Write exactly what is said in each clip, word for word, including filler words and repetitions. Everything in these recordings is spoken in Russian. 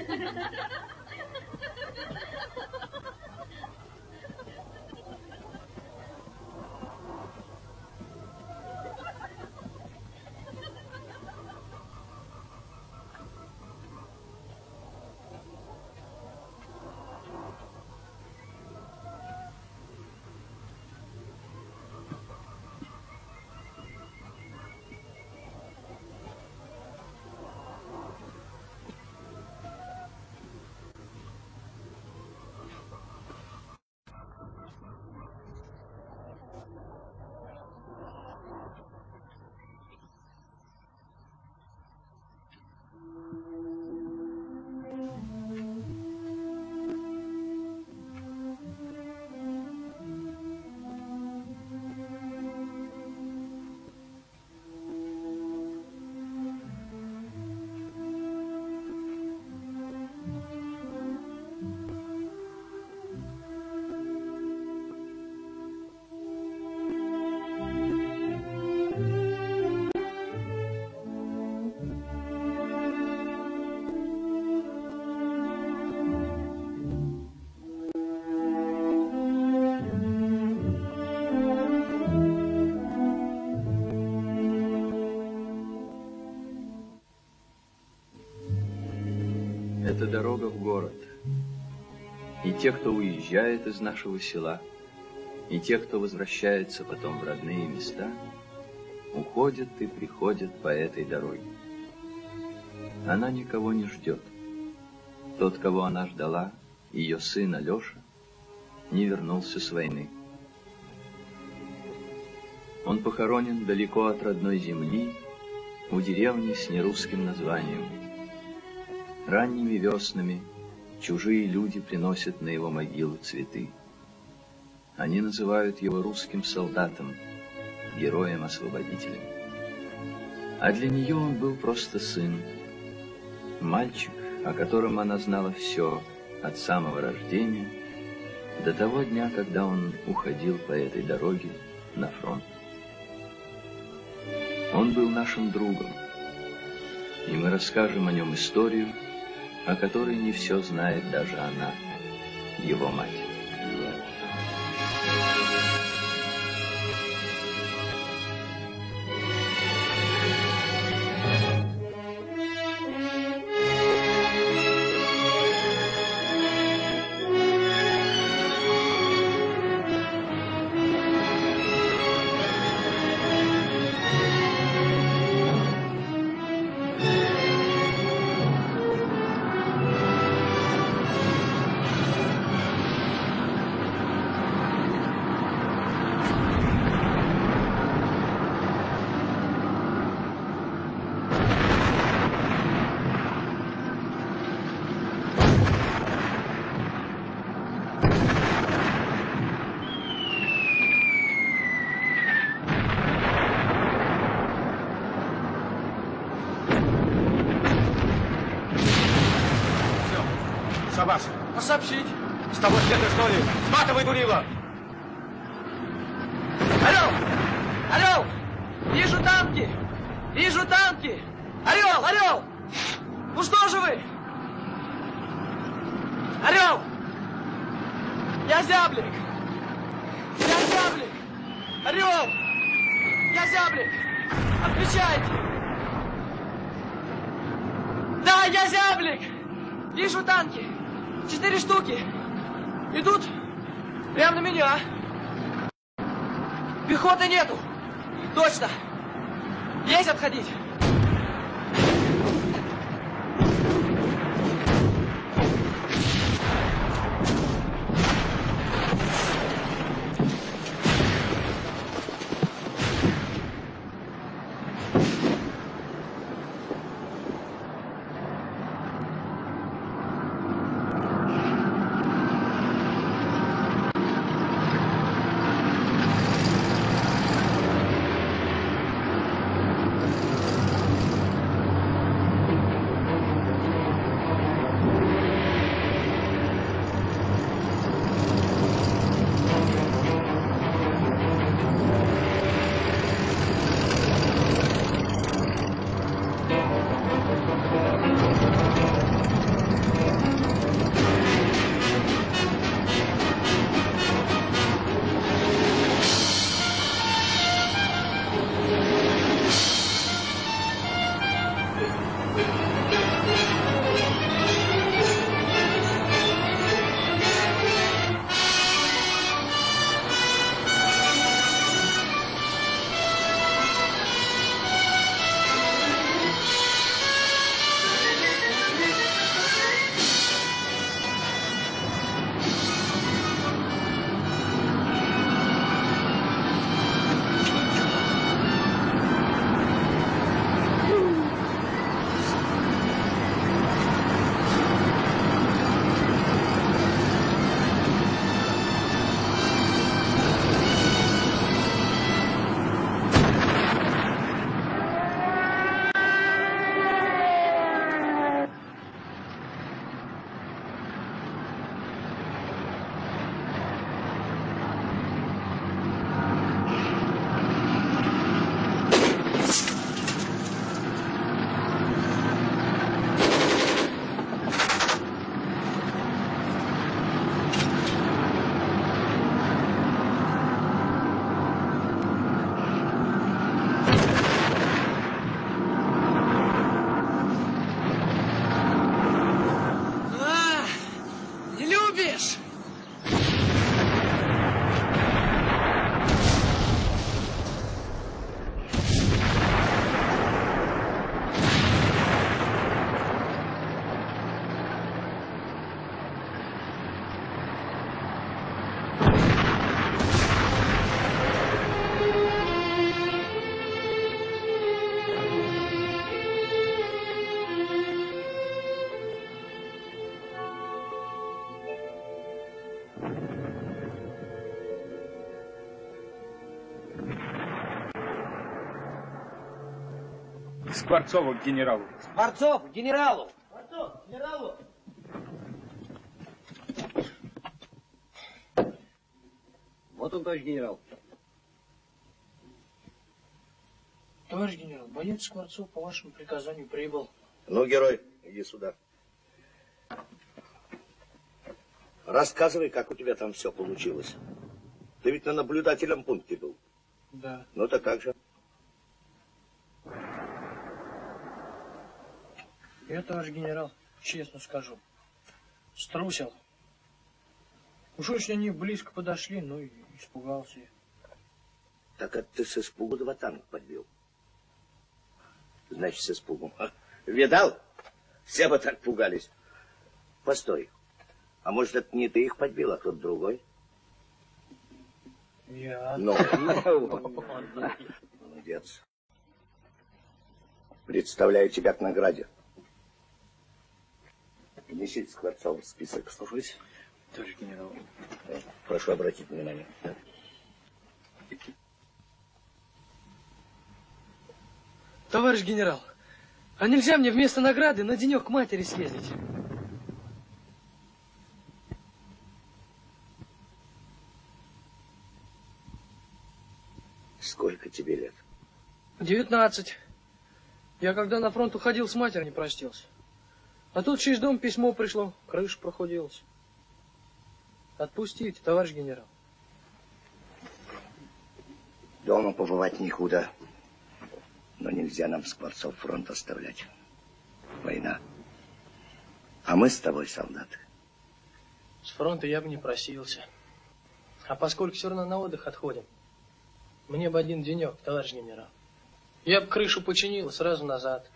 Это дорога в город. И те, кто уезжает из нашего села, и те, кто возвращается потом в родные места, уходят и приходят по этой дороге. Она никого не ждет. Тот, кого она ждала, ее сын Алеша, не вернулся с войны. Он похоронен далеко от родной земли, у деревни с нерусским названием. Ранними веснами чужие люди приносят на его могилу цветы. Они называют его русским солдатом, героем-освободителем. А для нее он был просто сын, мальчик, о котором она знала все от самого рождения до того дня, когда он уходил по этой дороге на фронт. Он был нашим другом, и мы расскажем о нем историю, о которой не все знает даже она, его мать. Сообщить. С тобой где-то, что ли? Сматывай, дурила! Орел! Орел! Вижу танки! Вижу танки! Орел! Орел! Ну что же вы? Орел! Я зяблик! Я зяблик! Орел! Я зяблик! Отвечайте! Да, я зяблик! Вижу танки! Четыре штуки. Идут прямо на меня. Пехоты нету. Точно. Есть отходить. К Скворцову, к генералу. Скворцов, к генералу. Скворцов, к генералу. Вот он, товарищ генерал. Товарищ генерал, боец Скворцов по вашему приказанию прибыл. Ну, герой, иди сюда. Рассказывай, как у тебя там все получилось. Ты ведь на наблюдательном пункте был. Да. Ну, так как же? Я, товарищ генерал, честно скажу, струсил. Уж очень они близко подошли, ну и испугался я. Так это ты с испугу два танка подбил. Значит, с испугом. А? Видал? Все бы так пугались. Постой. А может, это не ты их подбил, а кто-то другой? Я. Ну, молодец. Представляю тебя к награде. Внесите Скворцова в список. Слушаюсь, товарищ генерал. Прошу обратить внимание. Товарищ генерал, а нельзя мне вместо награды на денек к матери съездить? Сколько тебе лет? Девятнадцать. Я когда на фронт уходил, с матерью не простился. А тут через дом письмо пришло, крыша прохудилась. Отпустите, товарищ генерал. Дома побывать никуда. Но нельзя нам Скворцов фронт оставлять. Война. А мы с тобой солдаты. С фронта я бы не просился. А поскольку все равно на отдых отходим, мне бы один денек, товарищ генерал. Я бы крышу починил сразу назад.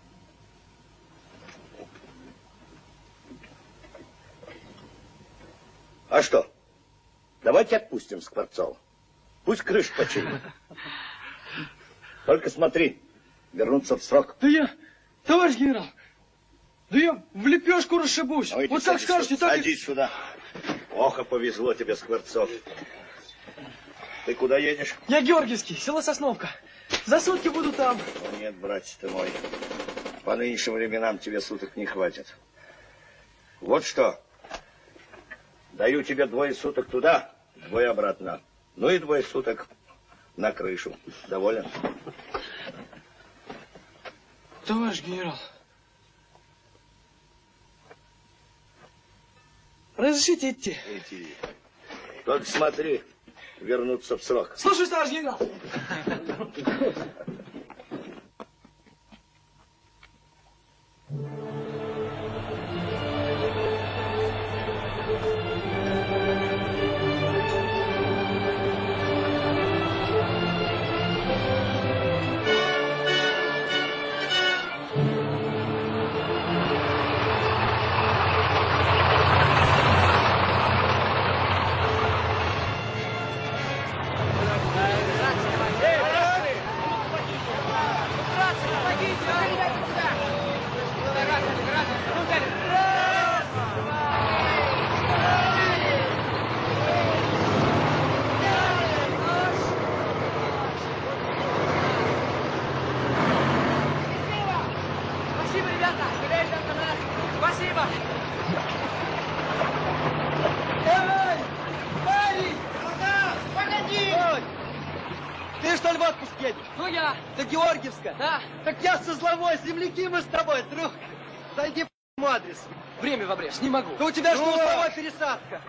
А что? Давайте отпустим Скворцова. Пусть крышу починит. Только смотри, вернуться в срок. Да я, товарищ генерал, да я в лепешку расшибусь. Ну, вот как скажете, так и... Садись сюда. Ох, и повезло тебе, Скворцов. Ты куда едешь? Я Георгиевский, село Сосновка. За сутки буду там. О, нет, братец ты мой. По нынешним временам тебе суток не хватит. Вот что. Даю тебе двое суток туда, двое обратно. Ну и двое суток на крышу. Доволен? Товарищ генерал, разрешите идти? Иди. Только смотри, вернуться в срок. Слушаюсь, товарищ генерал. Да. Так я со Зловой, земляки мы с тобой, друг. Зайди по адрес. Время в обрез, не могу. Да у тебя ну, что, Узловой пересадка?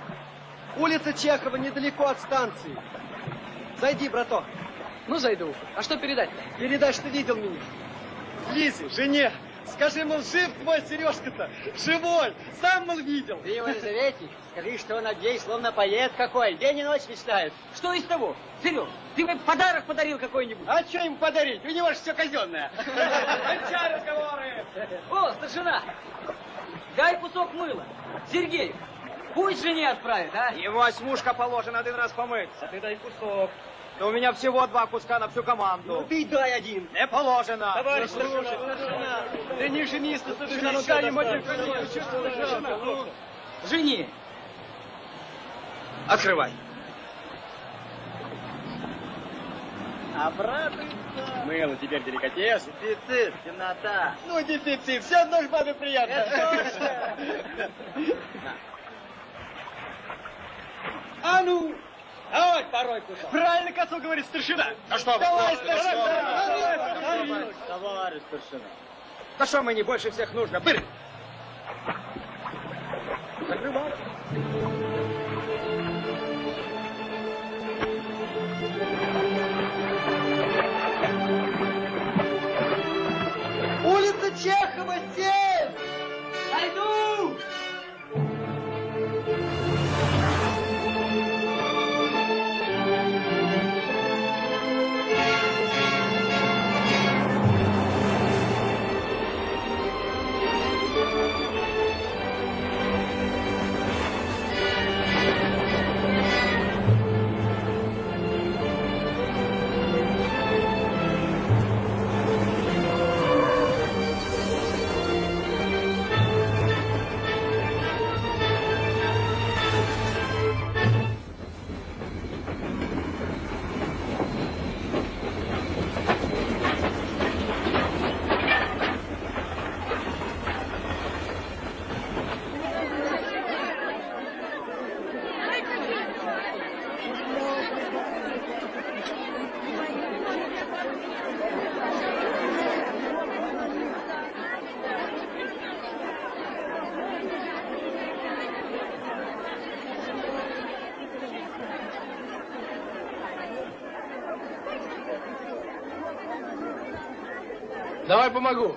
Улица Чехова, недалеко от станции. Зайди, браток. Ну, зайду. А что передать-то? Передай, что видел меня. Лизе, жене. Скажи, мол, жив твой Сережка-то? Живой. Сам, мол, видел. Ты его Елизавете, скажи, что он от ей словно поэт какой. День и ночь мечтает. Что из того? Сереж, ты мне подарок подарил какой-нибудь? А что им подарить? У него же все казенное. Кончай разговоры. О, старшина, дай кусок мыла. Сергей, пусть жене отправит, а? Ему осьмушка положено один раз помыться. Ты дай кусок. Да у меня всего два куска на всю команду. Ну ты дай один. Не положено. Товарищ старшина, ты не женись, ты старшина, ну дай ему один кусок. Жени. Открывай. Обрадуется. Мыло, теперь деликатес. Дефицит, темнота. Ну, дефицит, все одно ж бабе приятно. Это точно. А ну, давай порой кусок. Правильно Косо говорит старшина. А что? Давай, старшина. Товарищ старшина. Да что мне больше всех нужно? Бырь! Закрывай. Улица Чехова, семь! Пойду! Давай помогу.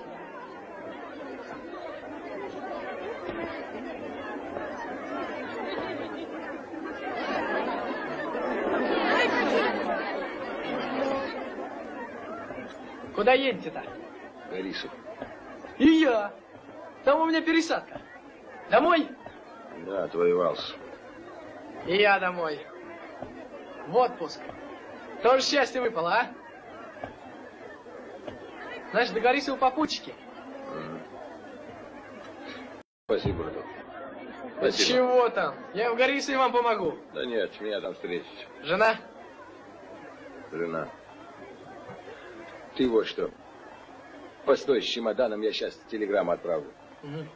Куда едете-то? Борисов. И я. Там у меня пересадка. Домой? Да, отвоевался. И я домой. В отпуск. Тоже счастье выпало, а? Значит, договорись у попутчики. Спасибо, браток. Да чего там? Я в Горисове вам помогу. Да нет, меня там встретить. Жена? Жена. Ты вот что. Постой с чемоданом, я сейчас телеграмму отправлю. Угу.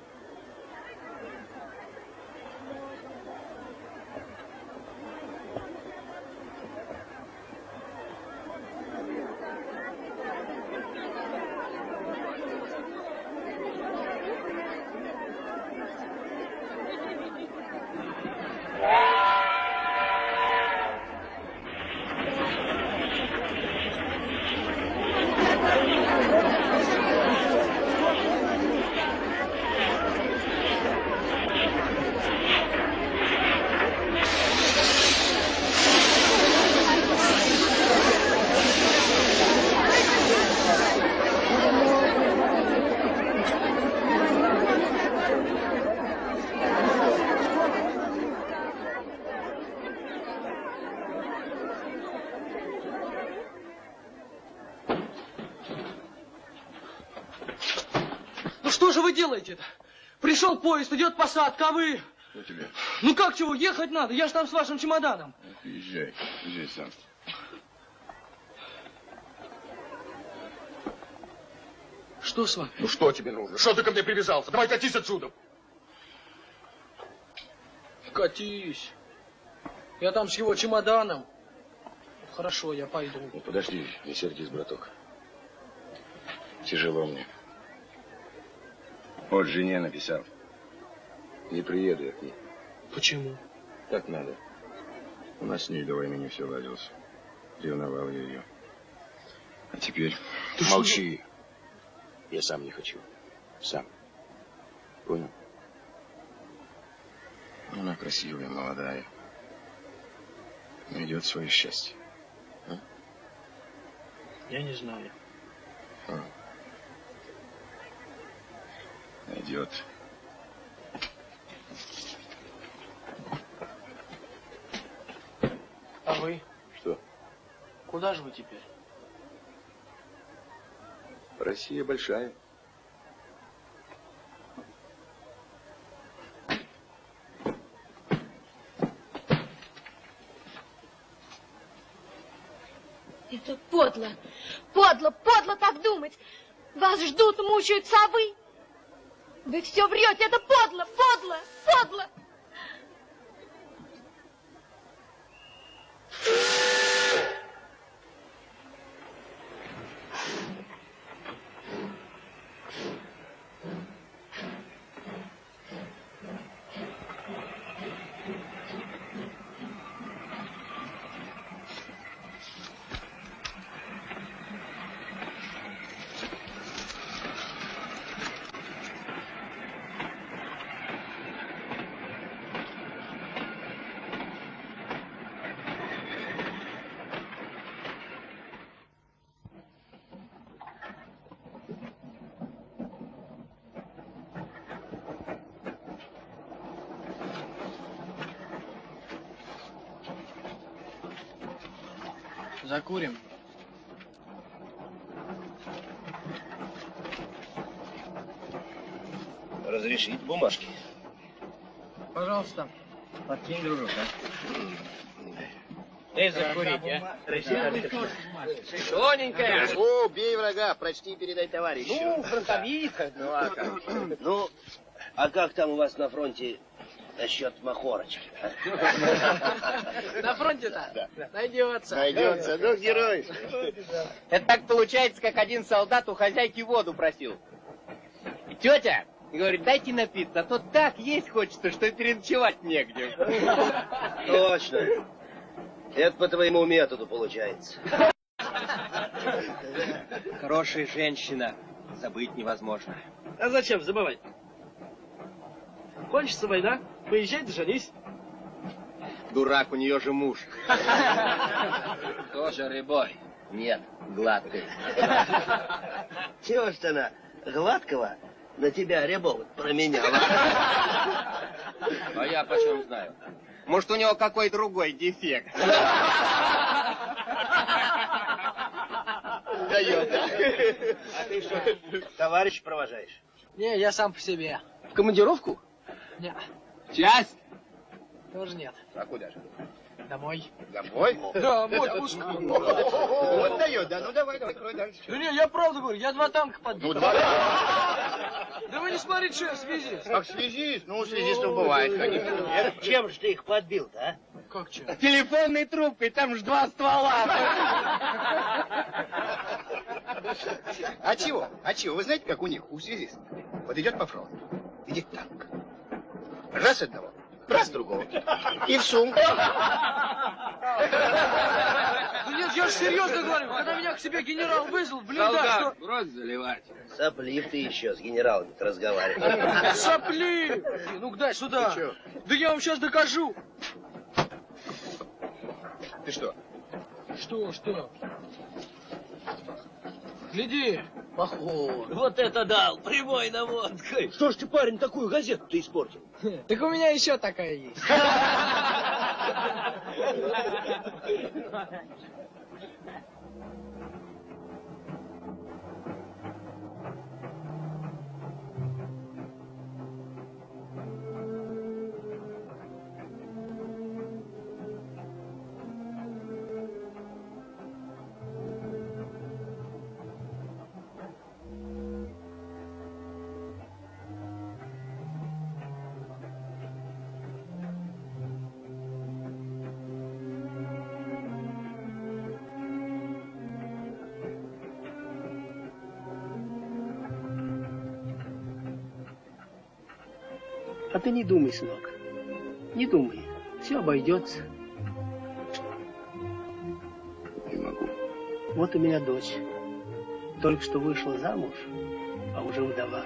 Что же вы делаете-то? Пришел поезд, идет посадка, а вы... Что тебе? Ну как чего, ехать надо, я же там с вашим чемоданом. Езжай, езжай сам. Что с вами? Ну что тебе нужно? Что ты ко мне привязался? Давай катись отсюда. Катись. Я там с его чемоданом. Хорошо, я пойду. Ну подожди, не сердись, браток. Тяжело мне. Вот жене написал. Не приеду я к ней. Почему? Так надо. У нас с ней до войны не все ладилось. Ревновал я ее. А теперь... Ты молчи. Что? Я сам не хочу. Сам. Понял? Она красивая, молодая. Найдет свое счастье. А? Я не знаю. А. Найдет. А вы? Что? Куда же вы теперь? Россия большая. Это подло, подло, подло так думать. Вас ждут, мучаются, а вы... Вы все врете, это подло, подло, подло. Закурим. Разрешить бумажки? Пожалуйста. Подкинь, дружок, да? Эй, закурить, а? Тоненькая. О, бей врага, прочти и передай товарищу. Ну, фронтовик. Ну, а как? Ну, а как там у вас на фронте насчет махорочки? А? На фронте-то? Найдется. Найдется, ну, герой. Это так получается, как один солдат у хозяйки воду просил. И тетя говорит, дайте напиться, а то так есть хочется, что и переночевать негде. Точно. Это по твоему методу получается. Хорошая женщина, забыть невозможно. А зачем забывать? Кончится война, поезжай да женись. Дурак, у нее же муж. Тоже рябой. Нет, гладкой. Чего ж она гладкого на тебя рябого променяла? А я почем знаю? Может, у него какой другой дефект? Дает. А ты что, товарищ провожаешь? Не, я сам по себе. В командировку? Не, Часть? тоже нет. А куда же? Домой. Домой? Да, мой пушка. Вот дает, да, ну давай, давай, крой дальше. Да не, я правду говорю, я два танка подбил. Ну, два. Да вы не смотрите, что я в связи. Как связист? Ну, связистов бывает, конечно. Чем же ты их подбил-то, а? Как че? Телефонной трубкой, там же два ствола. А чего? А чего? Вы знаете, как у них, у связистов? Вот идет по фронту, идет танк. Раз одного, раз другого. И в сумку. Ну нет, я же серьезно говорю, когда меня к себе генерал вызвал, блин, да, что... брось заливать. Соплив ты еще с генералом разговариваешь. Сопли! Ну дай сюда. Да я вам сейчас докажу. Ты что? Что, что? Гляди, похож. Вот это дал, прямой наводкой. Что ж ты, парень, такую газету-то испортил? Так у меня еще такая есть. А ты не думай, сынок, не думай, все обойдется. Не могу. Вот у меня дочь, только что вышла замуж, а уже вдова.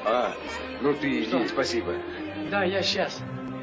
А, ну ты иди, спасибо. Да, я сейчас.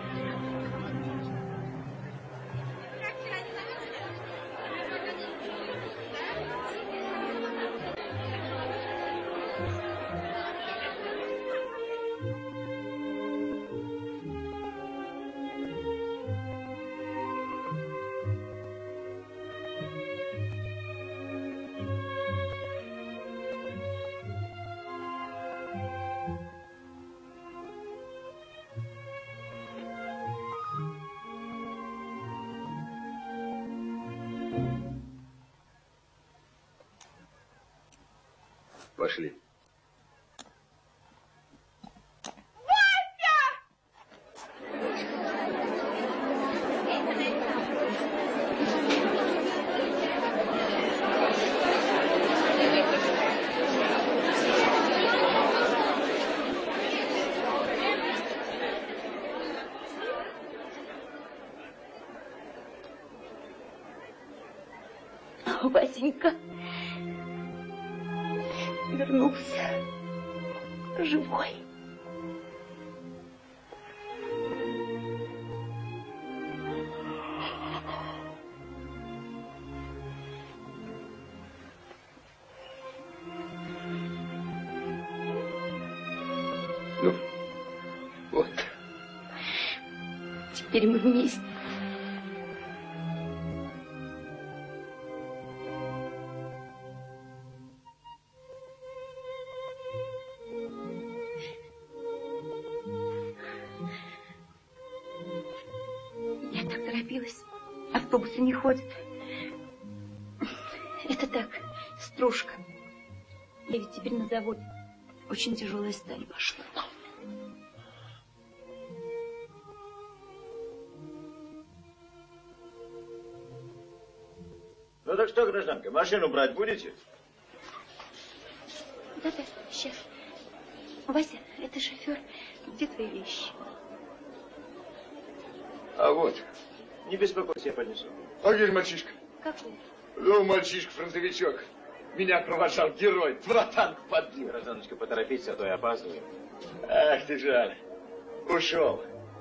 Пошли. Васенька вернулся живой. Ну, вот. Теперь мы вместе. Автобусы не ходят. Это так, стружка. Я ведь теперь на заводе. Очень тяжелая сталь пошла. Ну так что, гражданка, машину брать будете? Да-да, сейчас. Вася, это шофер. Где твои вещи? А вот. Не беспокойся, я поднесу. А где же мальчишка? Какой? Ну, мальчишка-фронтовичок. Меня провожал герой. Два танка подбил. Гражданочка, поторопитесь, а то я опаздываю. Ах ты жаль. Ушел.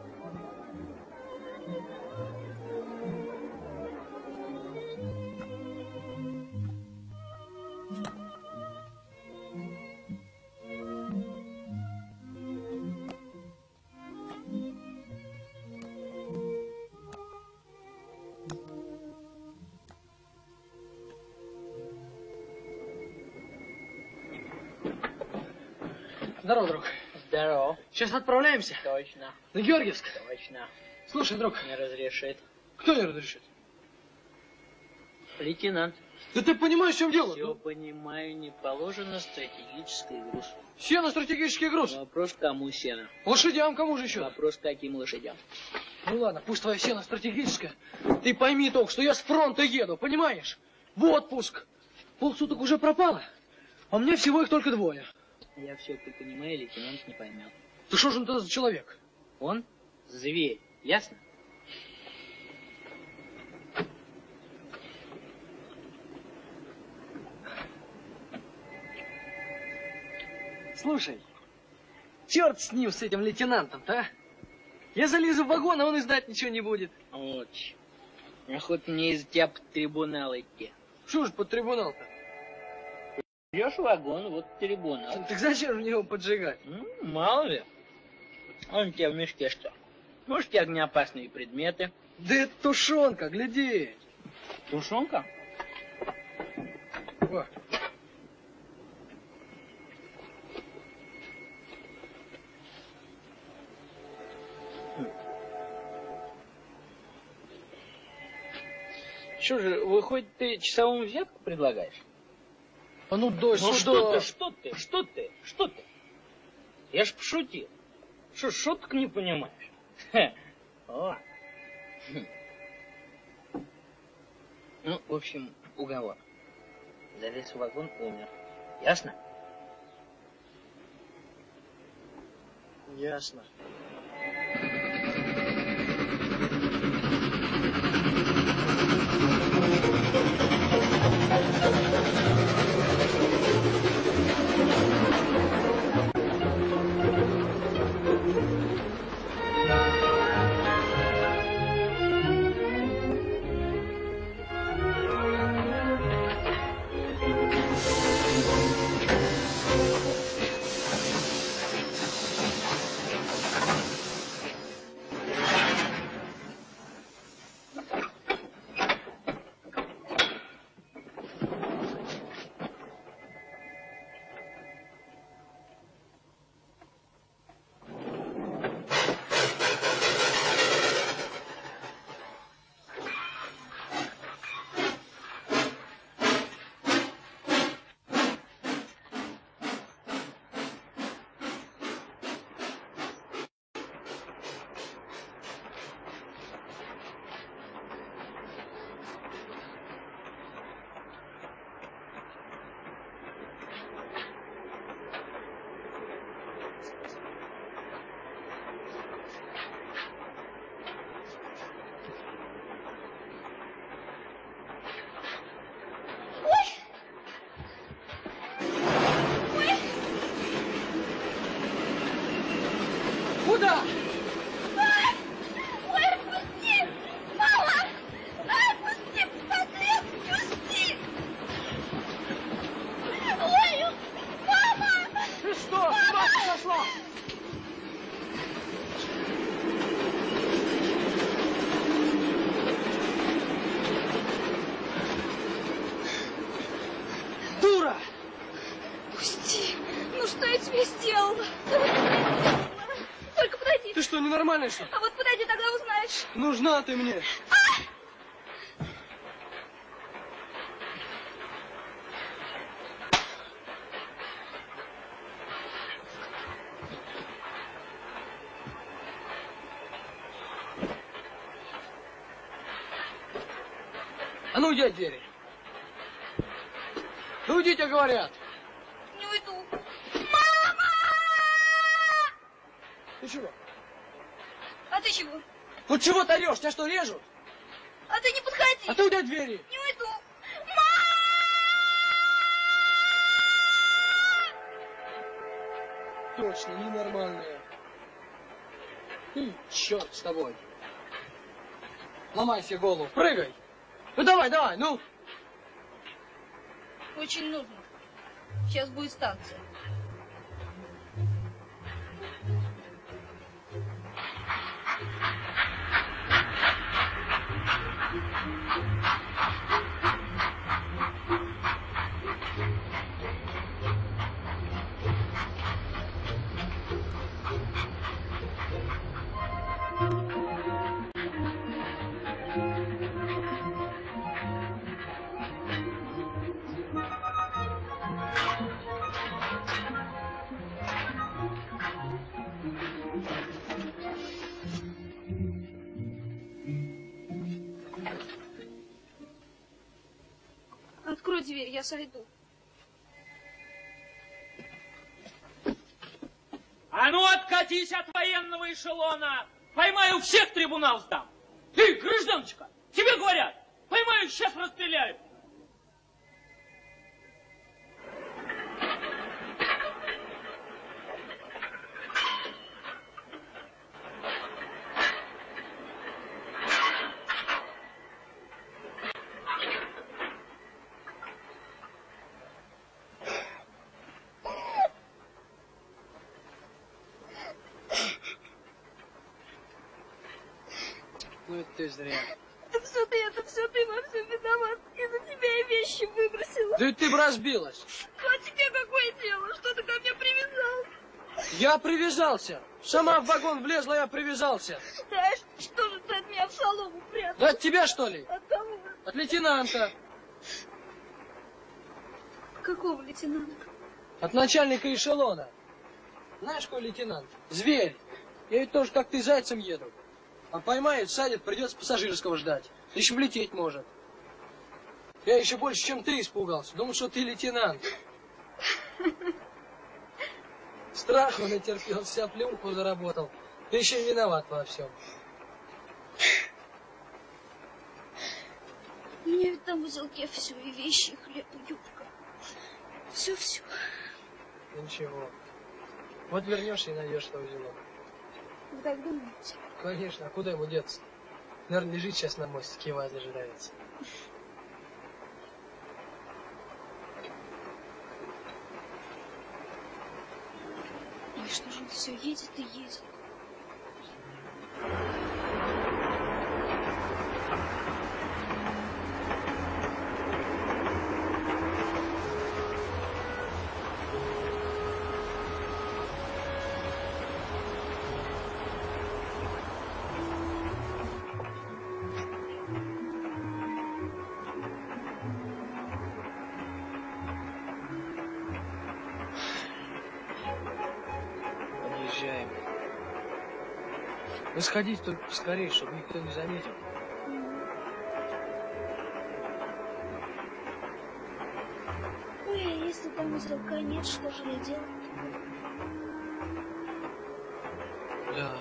Здорово, друг. Здорово. Сейчас отправляемся? Точно. На Георгиевск? Точно. Слушай, друг. Не разрешит. Кто не разрешит? Лейтенант. Да ты понимаешь, в чем дело? Все ну? понимаю, не положено стратегический груз. Сено стратегический груз? Вопрос, кому сено? Лошадям, кому же еще? Вопрос, каким лошадям? Ну ладно, пусть твое сено стратегическое. Ты пойми только, что я с фронта еду, понимаешь? В отпуск. Полсуток уже пропало, а мне всего их только двое. Я все понимаю, лейтенант не поймет. Ты что же он тогда за человек? Он зверь, ясно? Слушай, черт с ним, с этим лейтенантом-то, а? Я залезу в вагон, а он и знать ничего не будет. Вот. Охота мне из-за тебя под трибунал идти. Что же под трибунал-то? Идешь в вагон, вот трибунал. Так зачем же его поджигать? Ну, мало ли. Он у тебя в мешке что? Может, у огнеопасные предметы? Да это тушенка, гляди. Тушенка? О. Что же, выходит, ты часовому взятку предлагаешь? А ну дождь ну, сюда. что ты, что ты, что ты, что ты? Я ж пошутил. Что, шуток не понимаешь? Хе. О. Ну, в общем, уговор. Залез в вагон, умер. Ясно? Ясно. Куда? Ай! Ой, отпусти! Мама! Ай, отпусти! Подлец! Отпусти! Ой, мама! Ты что? С ума сошла? Дура! Пусти! Ну что я тебе сделала? Только подойди. Ты что, ненормальная, что ли? А вот подойди, тогда узнаешь. Нужна ты мне. А ну, уйди от двери. Ну, уйдите, говорят. Не уйду. Мама! Ты чего? А ты чего? Вот чего ты орешь? Тебя что, режут? А ты не подходи. А ты уйди от двери. Не уйду. Точно, ненормальная. Ты, черт с тобой. Ломай себе голову, прыгай. Ну давай, давай, ну. Очень нужно. Сейчас будет станция. Открой дверь, я сойду. А ну откатись от военного эшелона! Поймаю, всех трибунал сдам! Ты, гражданочка, тебе говорят! Поймаю, сейчас расстреляют! Ну это ты зря. Это все ты, это все ты во всем виноват. Из-за тебя я вещи выбросила. Да ведь ты бы разбилась. А тебе какое дело? Что ты ко мне привязался? Я привязался. Сама в вагон влезла, я привязался. Да что же ты от меня в солому прятал? Да от тебя, что ли? От кого? От лейтенанта. Какого лейтенанта? От начальника эшелона. Знаешь, какой лейтенант? Зверь. Я ведь тоже, как ты, зайцем еду. А поймает, садит, придется пассажирского ждать. Еще влететь может. Я еще больше, чем ты, испугался. Думал, что ты лейтенант. Страху натерпел, вся плюнку заработал. Ты еще виноват во всем. У меня ведь там в узелке все, и вещи, и хлеб, и юбка. Все-все. Ничего. Вот вернешься и найдешь, что узелок. Вы так думаете? Конечно, а куда ему деться? Наверное, лежит сейчас на мостике, Иван дожидается. Ой, что же он все едет и едет? Подъезжаем. Вы сходите только поскорее, чтобы никто не заметил. Ой, а если там узелка нет, что же я делать? Да.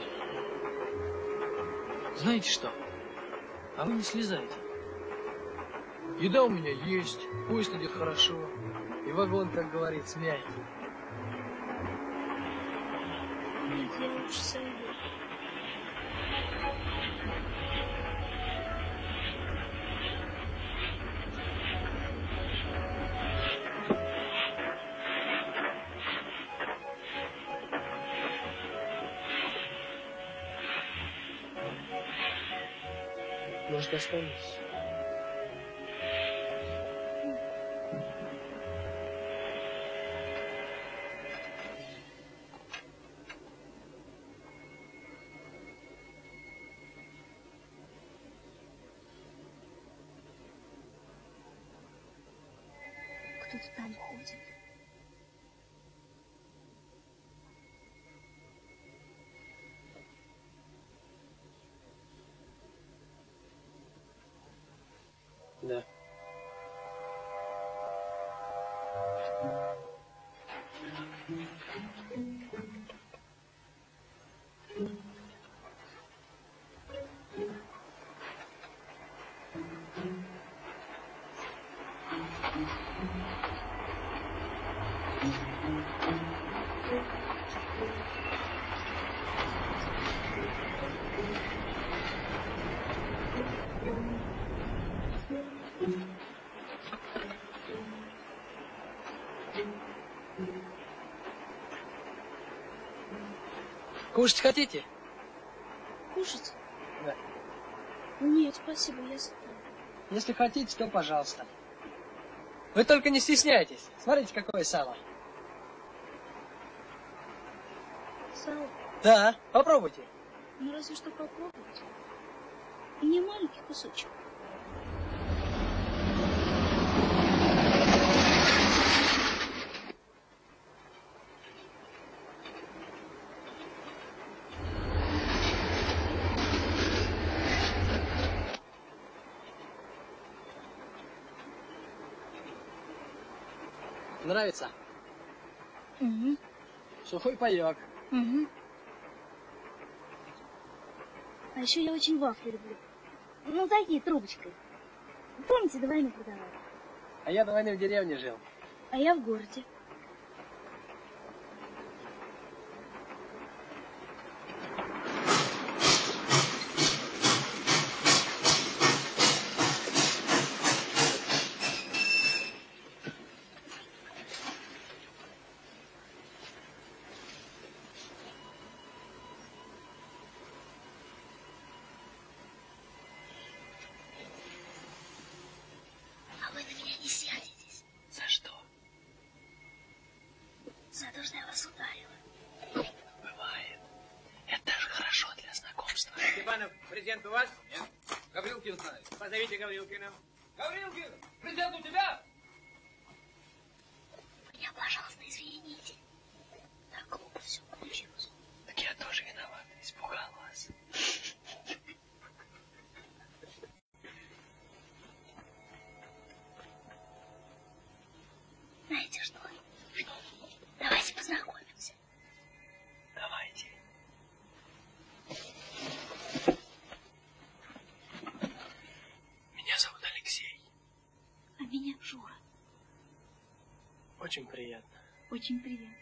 Знаете что? А вы не слезайте. Еда у меня есть, поезд идет хорошо. И вагон, как говорится, мягкий. Я лучше сойду. Может, останешься? Кто-то там ходит. Да. Кушать хотите? Кушать? Да. Нет, спасибо, я сыта. Если хотите, то пожалуйста. Вы только не стесняйтесь. Смотрите, какое сало. Сало? Да, попробуйте. Ну, разве что попробовать. И не маленький кусочек. Нравится? Угу. Сухой паек. Угу. А еще я очень вафли люблю. Ну, такие, трубочкой. Помните, до войны продавали? А я до войны в деревне жил. А я в городе. За то, что я вас ударила. Бывает. Это даже хорошо для знакомства. Степанов, презент у вас? Нет. Гаврилкин знает. Позовите Гаврилкина. Гаврилкин, презент у тебя? Меня, пожалуйста, извините. Так глупо все получилось. Так я тоже виноват. Испугал вас. Знаете что? Что? Давайте познакомимся. Давайте. Меня зовут Алексей. А меня Жора. Очень приятно. Очень приятно.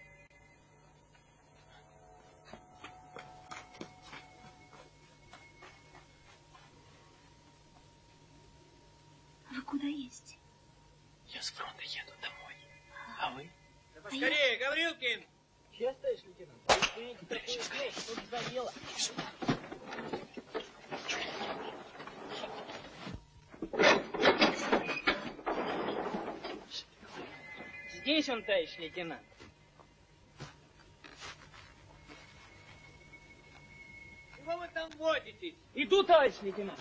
Вы куда ездите? Я с фронта еду домой. А вы? Да поскорее, Гаврилкин! Чья стоишь, лейтенант? Извините, так скорее. Тут за дело. Здесь он, товарищ лейтенант. Чего вы там водитесь? Иду, товарищ лейтенант.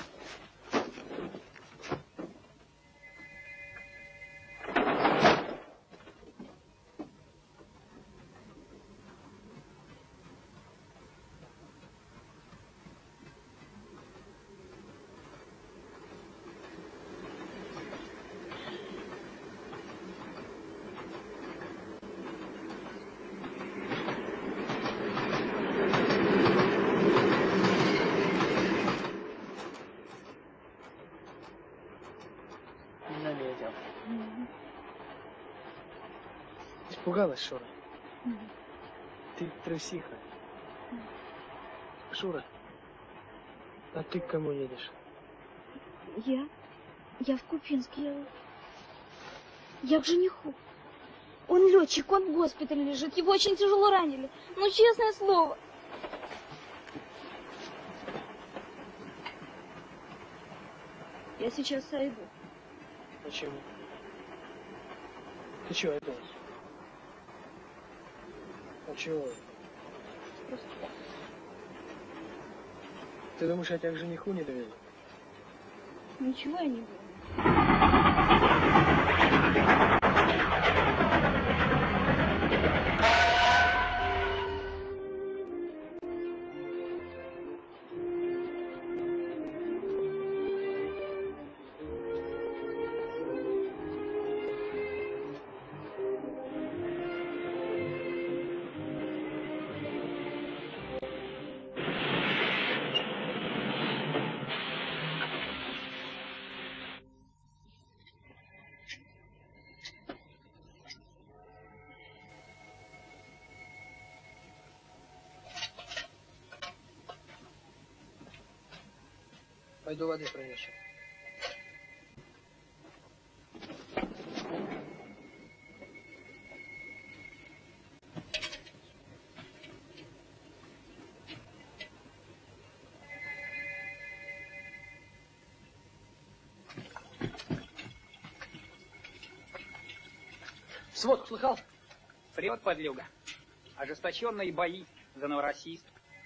Заметил. Испугалась, Шура? Ты трусиха. Шура, а ты к кому едешь? Я? Я в Купинск еду. Я к жениху. Он летчик, он в госпитале лежит. Его очень тяжело ранили. Ну, честное слово. Я сейчас сойду. Почему? Ты чего опять? А чего? Просто... Ты думаешь, я тебя к жениху не доведу? Ничего я не буду. Пойду воды принесу. Сводку слыхал? Прет подлюга. Ожесточенные бои за новороссийск.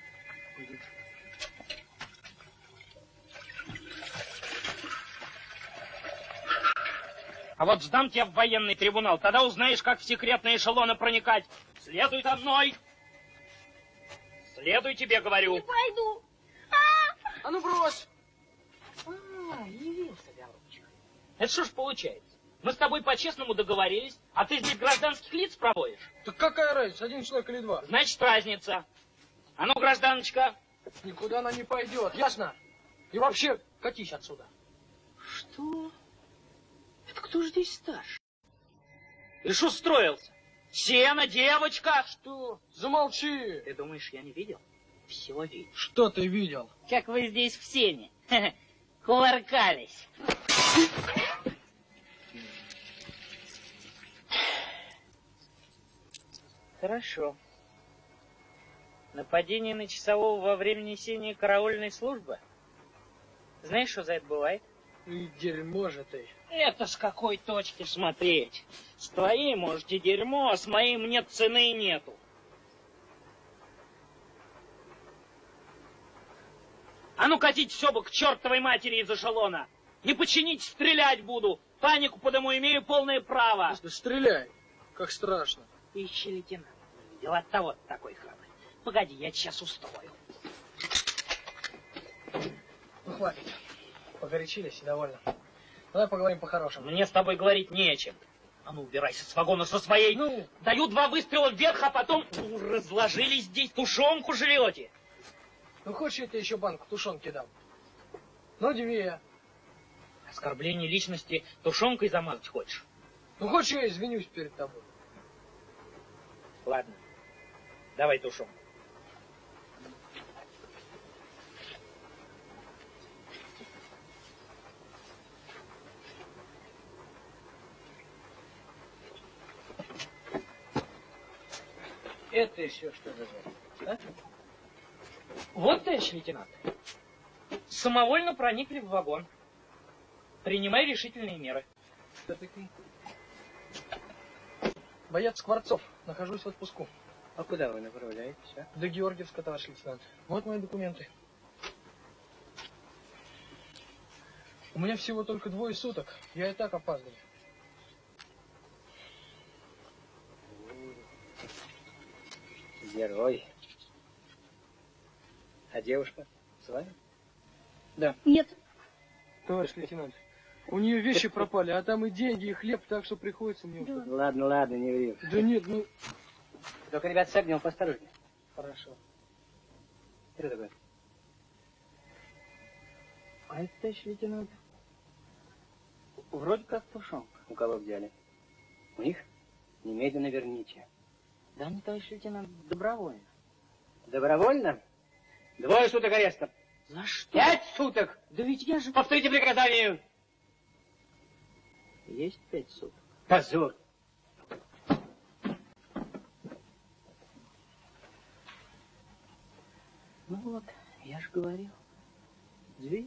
А вот сдам тебя в военный трибунал, тогда узнаешь, как в секретные эшелоны проникать. Следуй за мной. Следуй, тебе говорю. Не пойду. А ну брось! А, явился, голубчик. Это что ж получается? Мы с тобой по-честному договорились, а ты здесь гражданских лиц проводишь? Так какая разница, один человек или два? Значит, разница. А ну, гражданочка. Никуда она не пойдет, ясно? И вообще, катись отсюда. Что? Это кто же здесь старше? Ты что строился? Сена, девочка! Что? Замолчи! Ты думаешь, я не видел? Все видел. Что ты видел? Как вы здесь в сене кувыркались. Хорошо. Нападение на часового во время несения караульной службы? Знаешь, что за это бывает? И дерьмо же ты. Это с какой точки смотреть? С твоей, можете, дерьмо, а с моей мне цены нету. А ну катите все бы к чертовой матери из эшелона. Не починить, стрелять буду. Панику подыму, имею полное право. Стреляй, как страшно. Ты еще лейтенант не видел, оттого ты такой храбрый. Погоди, я сейчас устрою. Ну хватит. Погорячились и довольно. Давай поговорим по-хорошему. Мне с тобой говорить не о чем. А ну, убирайся с вагона со своей. Ну? Даю два выстрела вверх, а потом ну, разложились здесь, тушенку жрете. Ну, хочешь, я тебе еще банку тушенки дам? Ну, две. Оскорбление личности тушенкой замазать хочешь? Ну, хочешь, я извинюсь перед тобой? Ладно, давай тушенку. Это еще что за а? Вот, товарищ лейтенант, самовольно проникли в вагон. Принимай решительные меры. Кто такой? Боец Скворцов. Нахожусь в отпуску. А куда вы направляетесь, а? До Георгиевска, товарищ лейтенант. Вот мои документы. У меня всего только двое суток. Я и так опаздываю. Герой. А девушка с вами? Да. Нет. Товарищ лейтенант, у нее вещи пропали, а там и деньги, и хлеб, так что приходится мне... Да. Ладно, ладно, не ври. Да нет, ну... Только, ребят, с огнем поосторожнее. Хорошо. Что такое? А это, товарищ лейтенант? Вроде как тушенка. У кого взяли? У них? Немедленно верните. Да они, товарищ лейтенант, добровольно. Добровольно? Двое суток ареста. За что? Пять суток! Да ведь я же... Повторите приказание. Есть пять суток. Позор. Ну вот, я же говорил. Зверь.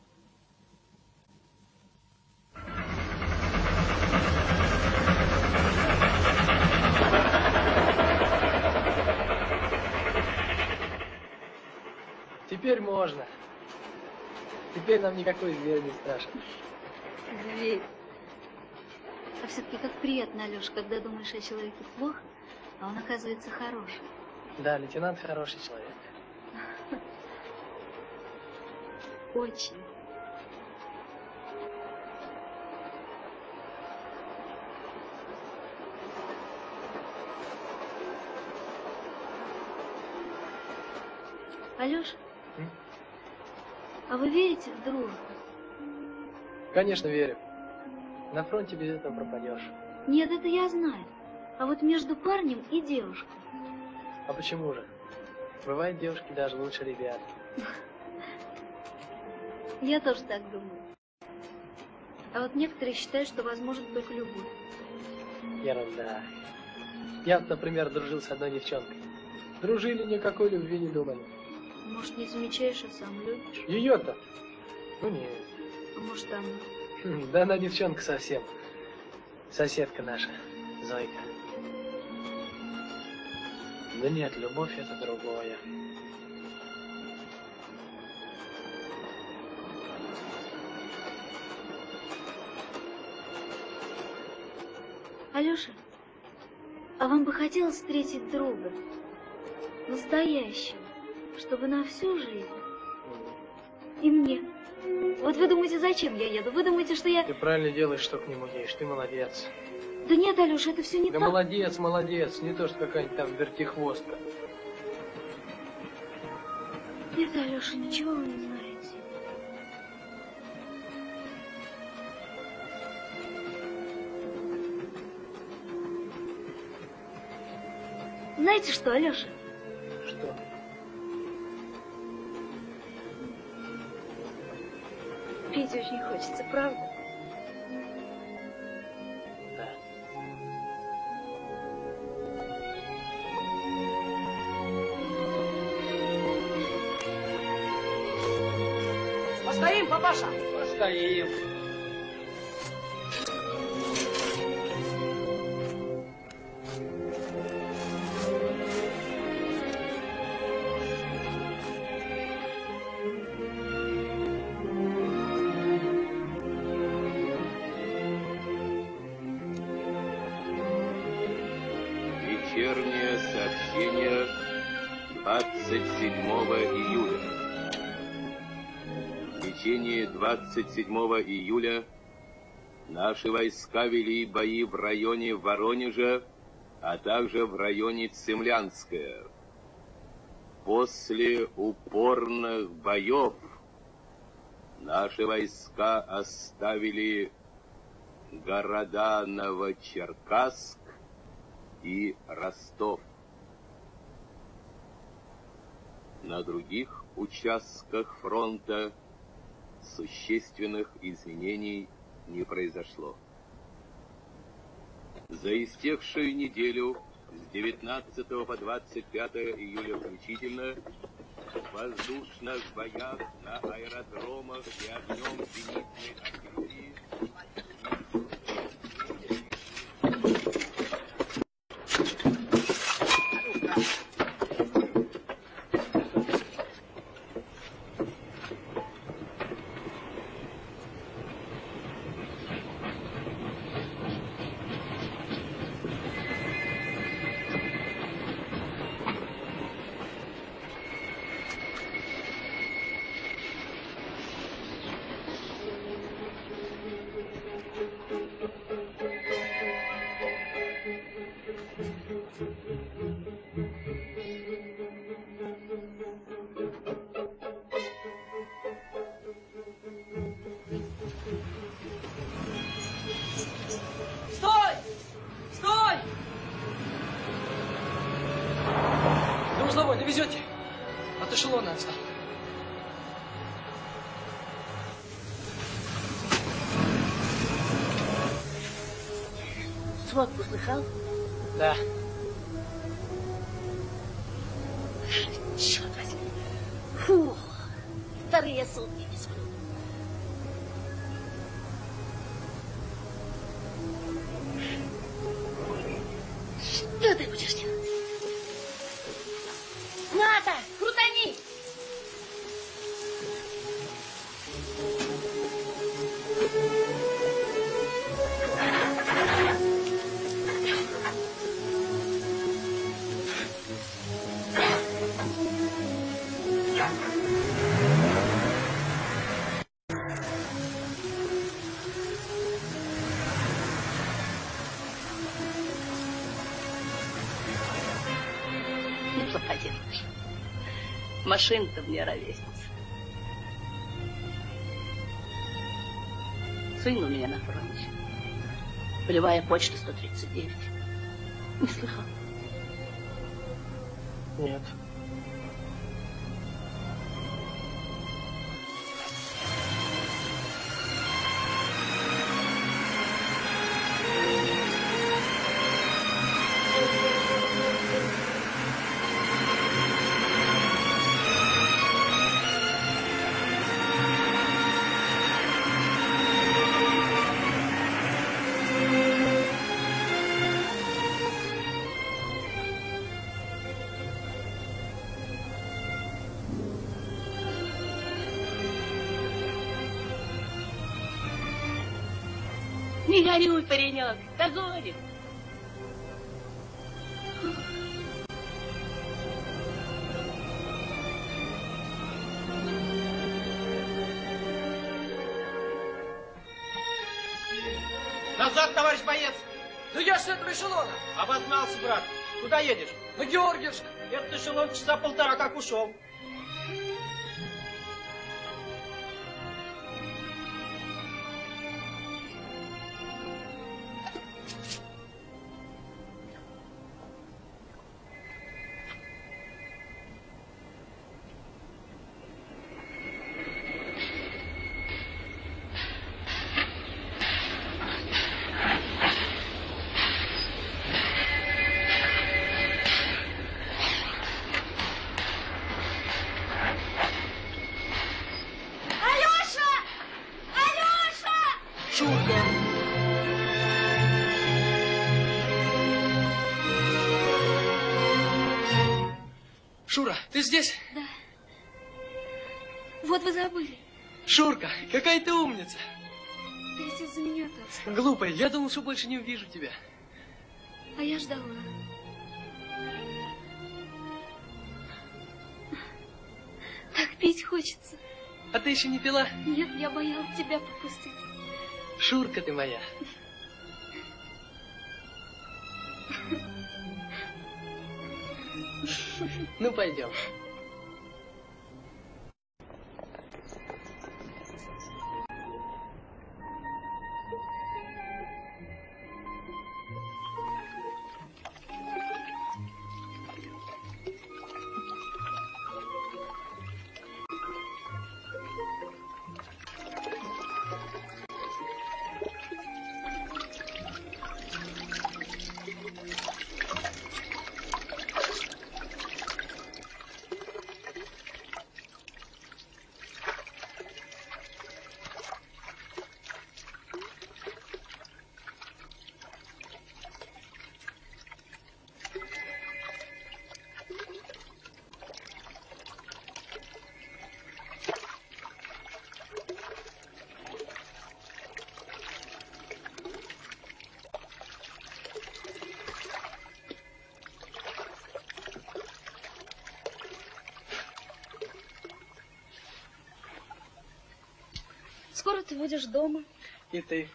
Теперь можно. Теперь нам никакой зверь не страшен. Зверь. А все-таки как приятно, Алеша, когда думаешь о человеке плохо, а он оказывается хороший. Да, лейтенант хороший человек. Очень. Алеша, М? а вы верите в дружбу? Конечно, верю. На фронте без этого пропадешь. Нет, это я знаю. А вот между парнем и девушкой. А почему же? Бывают девушки даже лучше ребят. Я тоже так думаю. А вот некоторые считают, что возможно только любовь. Ерунда. Я, например, дружил с одной девчонкой. Дружили, никакой любви не думали. Может, не замечаешь, а сам любишь? Ее-то? Ну нет. А может, она? Хм, да она девчонка совсем. Соседка наша, Зойка. Да нет, любовь это другое. Алеша, а вам бы хотелось встретить друга? Настоящего, чтобы на всю жизнь? И мне. Вот вы думаете, зачем я еду? Вы думаете, что я... Ты правильно делаешь, что к нему едешь. Ты молодец. Да нет, Алеша, это все не да так. молодец, молодец. Не то, что какая-нибудь там вертихвостка. Нет, Алеша, ничего вы не знаете. Знаете что, Алеша? Что? Пить очень хочется, правда? Да. Постоим, папаша? Постоим. Вечернее сообщение двадцать седьмого июля. В течение двадцать седьмого июля наши войска вели бои в районе Воронежа, а также в районе Цимлянское. После упорных боев наши войска оставили города Новочеркасск и Ростов. На других участках фронта существенных изменений не произошло. За истекшую неделю с девятнадцатого по двадцать пятое июля включительно в воздушных боях на аэродромах и огнем зенитной артиллерии Узловой, довезете? От эшелона отстал. Сводку слыхал? Да. Черт возьми. Фу. Вторые сутки не сплю. Что ты будешь делать? Ната, крутани! Машина-то мне ровесница. Сын у меня на фронте. Полевая почта сто тридцать девять. Не слыхал? Нет. Не горюй, паренек, догоним. Назад, товарищ боец! Ну я ж с этого эшелона. Обознался, брат. Куда едешь? На Георгиевск. Этот эшелон часа полтора как ушел. Шура, ты здесь? Да. Вот вы забыли. Шурка, какая ты умница. Ты ведь из-за меня так. Глупая, я думал, что больше не увижу тебя. А я ждала. Так пить хочется. А ты еще не пила? Нет, я боялась тебя попустить. Шурка ты моя. Ну, пойдем. Скоро ты будешь дома. И ты.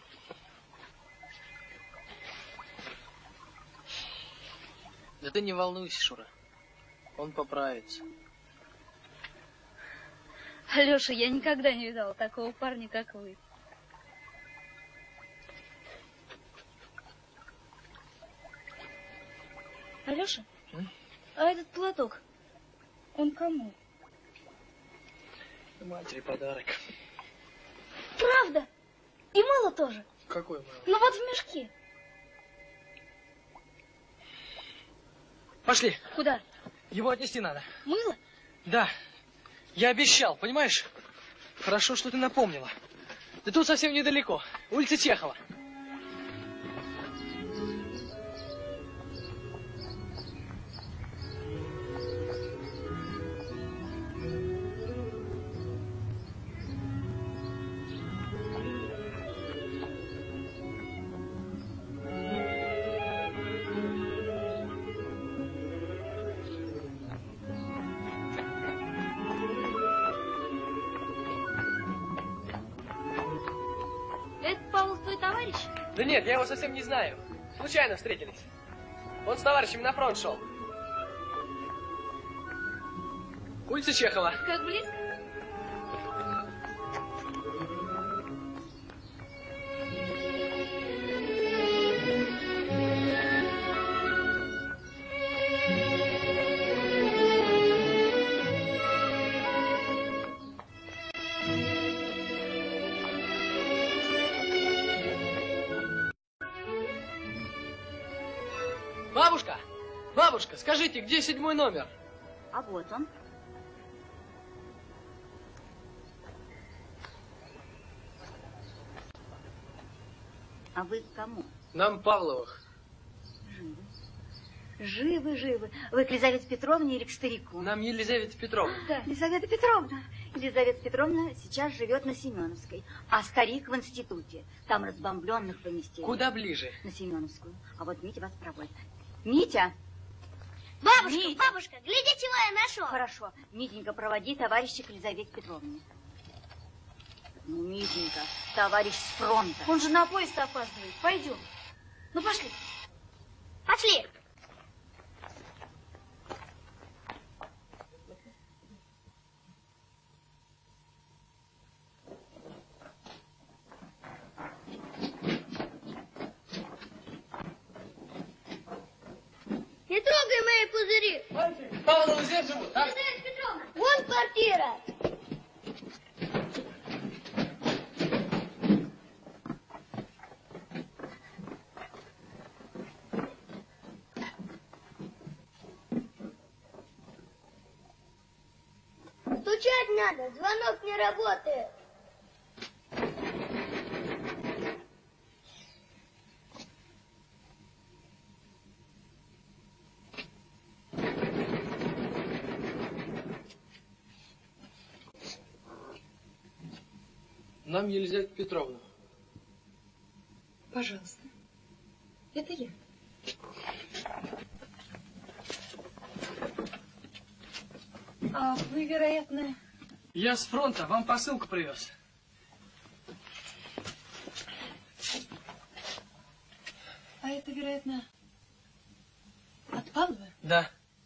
Да ты не волнуйся, Шура. Он поправится. Алеша, я никогда не видала такого парня, как вы. Алеша, а этот платок, Он кому? Матери подарок. Правда? И мыло тоже? Какое мыло? Ну вот в мешке. Пошли. Куда? Его отнести надо. Мыло? Да. Я обещал, понимаешь? Хорошо, что ты напомнила. Да тут совсем недалеко. Улица Чехова. Да нет, я его совсем не знаю. Случайно встретились. Он с товарищами на фронт шел. Улица Чехова. Как близко? Бабушка! Бабушка, скажите, где седьмой номер? А вот он. А вы к кому? Нам Павловых. Живы. Живы, живы. Вы к Елизавете Петровне или к старику? Нам Елизавета Петровна. Да, Елизавета Петровна. Елизавета Петровна сейчас живет на Семеновской, а старик в институте. Там разбомбленных поместили. Куда ближе? На Семеновскую. А вот Митя вас проводит. Митя! Бабушка, Митя. бабушка, гляди, чего я нашел. Хорошо. Митенька, проводи товарища к Елизавете Петровне. Ну, Митенька, товарищ с фронта. Он же на поезд опаздывает. Пойдем. Ну, пошли. Пошли. Не трогай мои пузыри. Павловы здесь живут, так? Елизавета Петровна, вон квартира. Стучать надо, звонок не работает. Нам Елизавета Петровна. Пожалуйста. Это я. А вы, вероятно... Я с фронта, вам посылку привез. А это, вероятно, от Павлова? Да.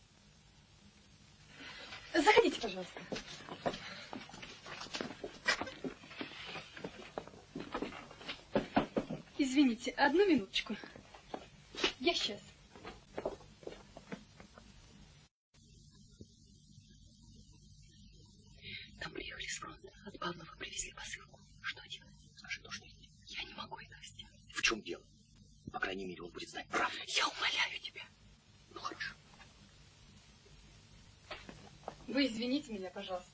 Заходите, пожалуйста. Извините, одну минуточку. Я сейчас. Там приехали с фронта. От Павлова привезли посылку. Что делать? Скажи, ну что делать? Я не могу этого сделать. В чем дело? По крайней мере, он будет знать правду. Я умоляю тебя. Ну, хорошо. Вы извините меня, пожалуйста.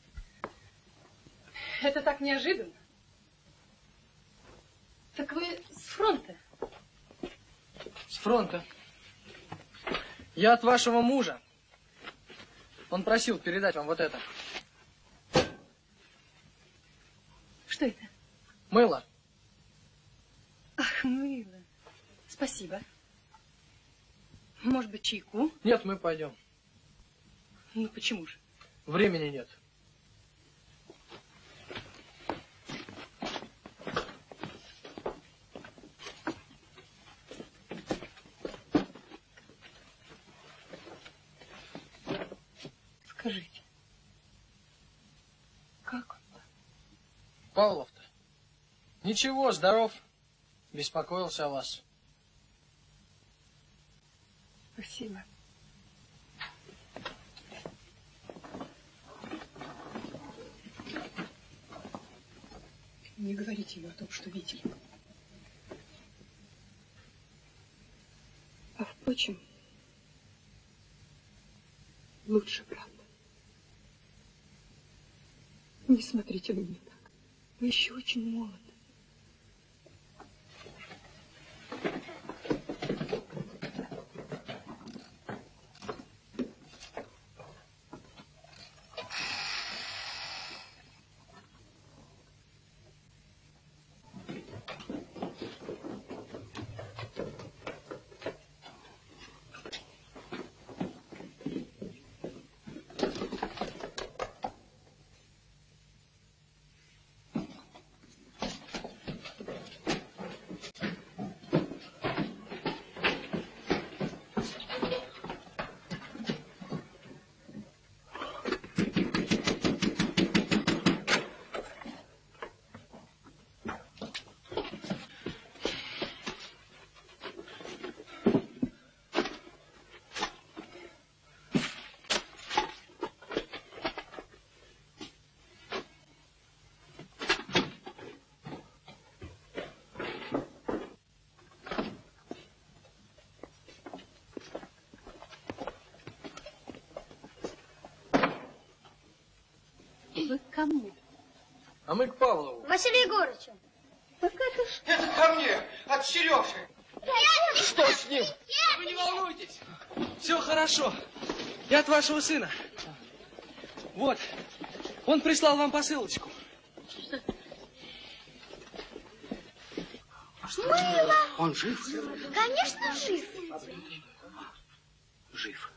Это так неожиданно. Так вы с фронта? С фронта. Я от вашего мужа. Он просил передать вам вот это. Что это? Мыло. Ах, мыло. Спасибо. Может быть, чайку? Нет, мы пойдем. Ну, почему же? Времени нет. Скажите, как он? Павлов-то? Ничего, здоров. Беспокоился о вас. Спасибо. Не говорите ему о том, что видели. А впрочем, лучше, правда. Не смотрите на меня так. Вы еще очень молоды. Вы к кому? А мы к Павлову. Василию Егорычу. Так это ж... Это ко мне, от Сережи. Что с ним? Вы не волнуйтесь. Все хорошо. Я от вашего сына. Вот. Он прислал вам посылочку. Мыло. Он жив? Конечно, жив. Жив.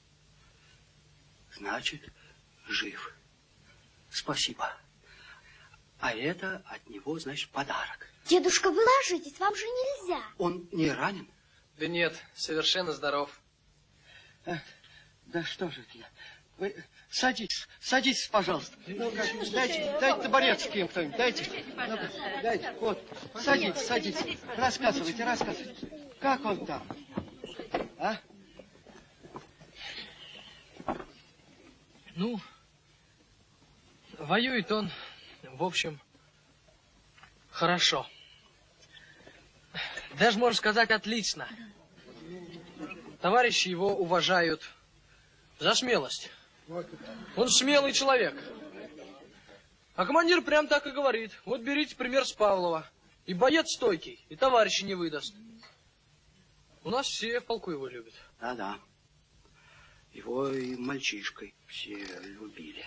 Значит, жив. Спасибо. А это от него, значит, подарок. Дедушка, вы ложитесь, вам же нельзя. Он не ранен? Да нет, совершенно здоров. А, да что же это я? Вы садитесь, садитесь, пожалуйста. Ну, дайте, дайте табуреточку им кто-нибудь, дайте. Ну, дайте, вот. Садитесь, садитесь. Рассказывайте, рассказывайте. Как он там? А? Ну, воюет он, в общем, хорошо. Даже, можно сказать, отлично. Товарищи его уважают за смелость. Он смелый человек. А командир прям так и говорит. Вот берите пример с Павлова. И боец стойкий, и товарища не выдаст. У нас все в полку его любят. Да-да. Его и мальчишкой все любили.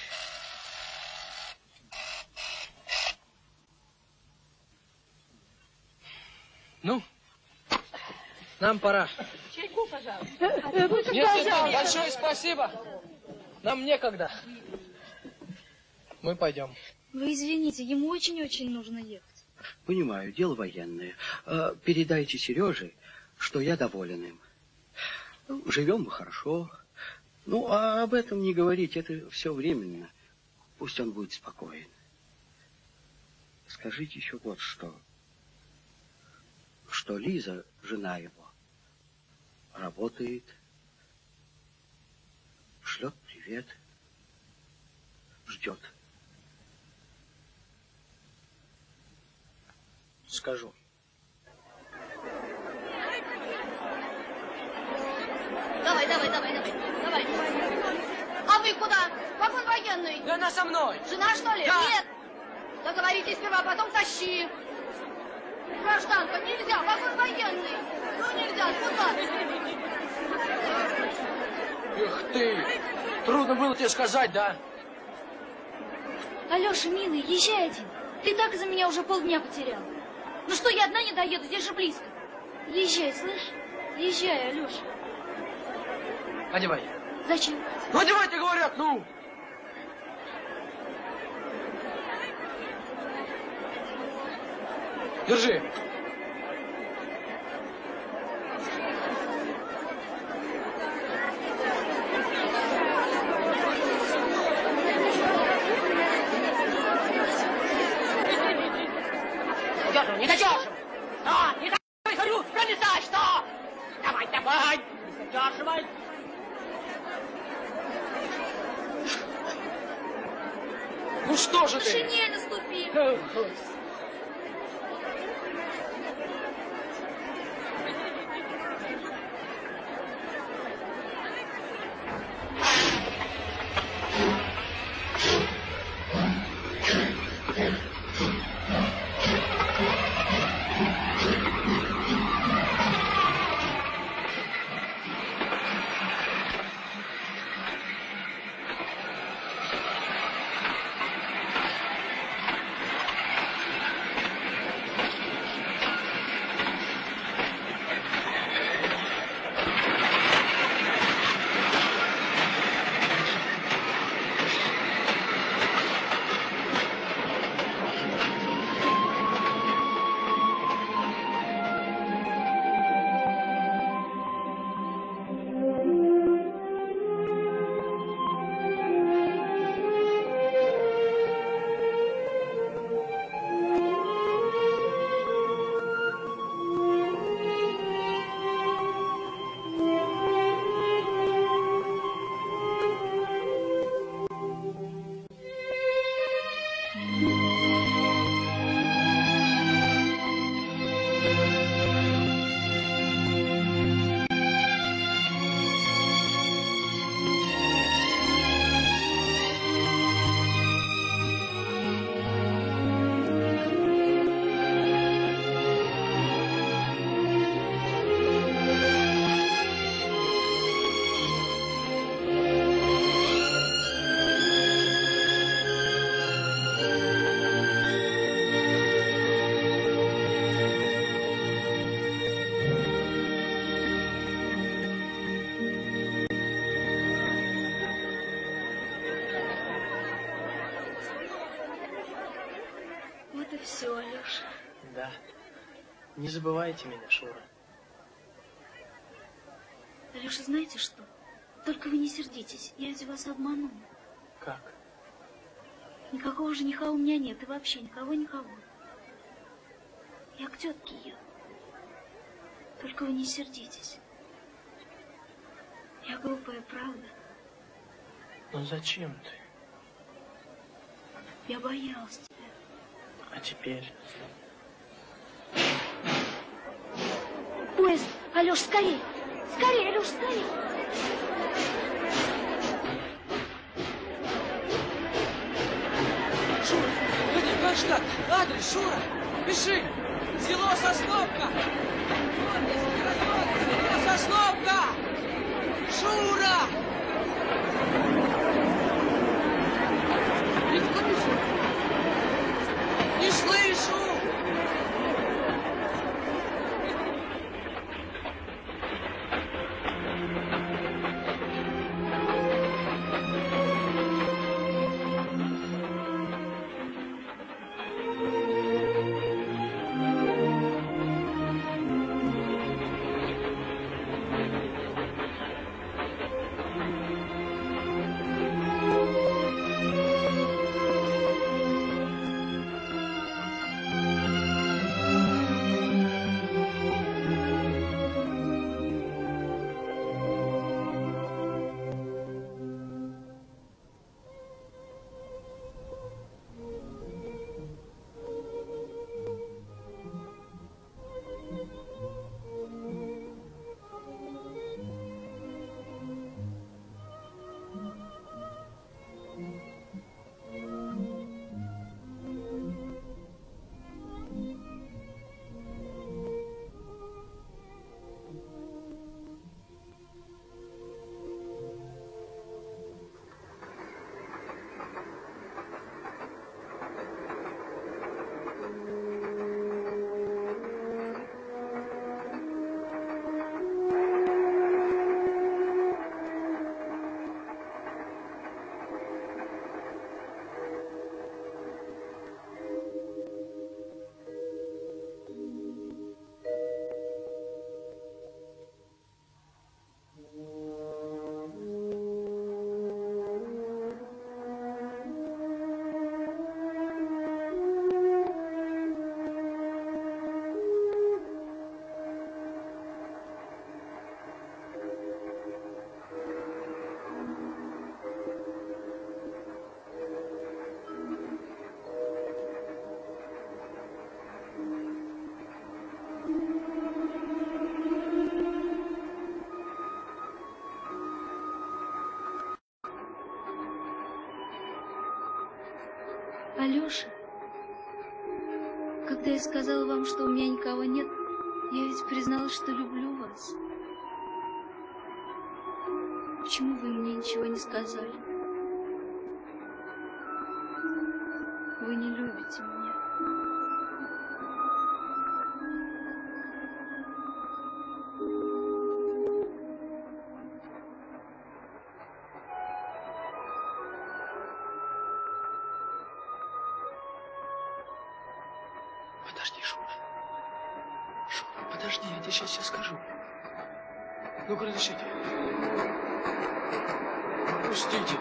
Ну, нам пора. Чайку, пожалуйста. Нет, нет, большое спасибо. Нам некогда. Мы пойдем. Вы извините, ему очень-очень нужно ехать. Понимаю, дело военное. Передайте Сереже, что я доволен им. Живем мы хорошо. Ну, а об этом не говорить, это все временно. Пусть он будет спокоен. Скажите еще вот что. Что Лиза, жена его, работает, шлет привет, ждет. Скажу. Давай, давай, давай, давай, давай. А вы куда? Вагон военный. Да она со мной. Жена, что ли? Да. Нет. Договоритесь сперва, потом тащи. Гражданка, нельзя, вагон военный. Ну нельзя, куда? Эх ты, трудно было тебе сказать, да? Алеша, милый, езжай один. Ты так из-за меня уже полдня потерял. Ну что, я одна не доеду, здесь же близко. Езжай, слышь? Езжай, Алеша. Одевай. Зачем? Ну одевайте, говорят, ну! Держи. Держу, не додерживай! Что? Не додерживай, говорю! Пролезай, что? Давай, давай! Не задерживай! Ну что же ты? Шинель наступил. Все, Алеша. Да. Не забывайте меня, Шура. Алеша, знаете что? Только вы не сердитесь, я ведь вас обману. Как? Никакого жениха у меня нет, и вообще никого, никого. Я к тетке еду. Только вы не сердитесь. Я глупая, правда? Но зачем ты? Я боялась тебя. А теперь? Поезд! Алёш, скорей! Скорей, Алёш, скорей! Шура, ну как же так? Адрес, Шура! Пиши! Село Сосновка! Село Сосновка! Шура! Не слышу! Не слышу! Алёша, когда я сказала вам, что у меня никого нет, я ведь призналась, что люблю вас. Почему вы мне ничего не сказали? Вы не любите меня. Подожди, Шура. Шура, подожди, я тебе сейчас все скажу. Ну-ка, разрешите. Пустите.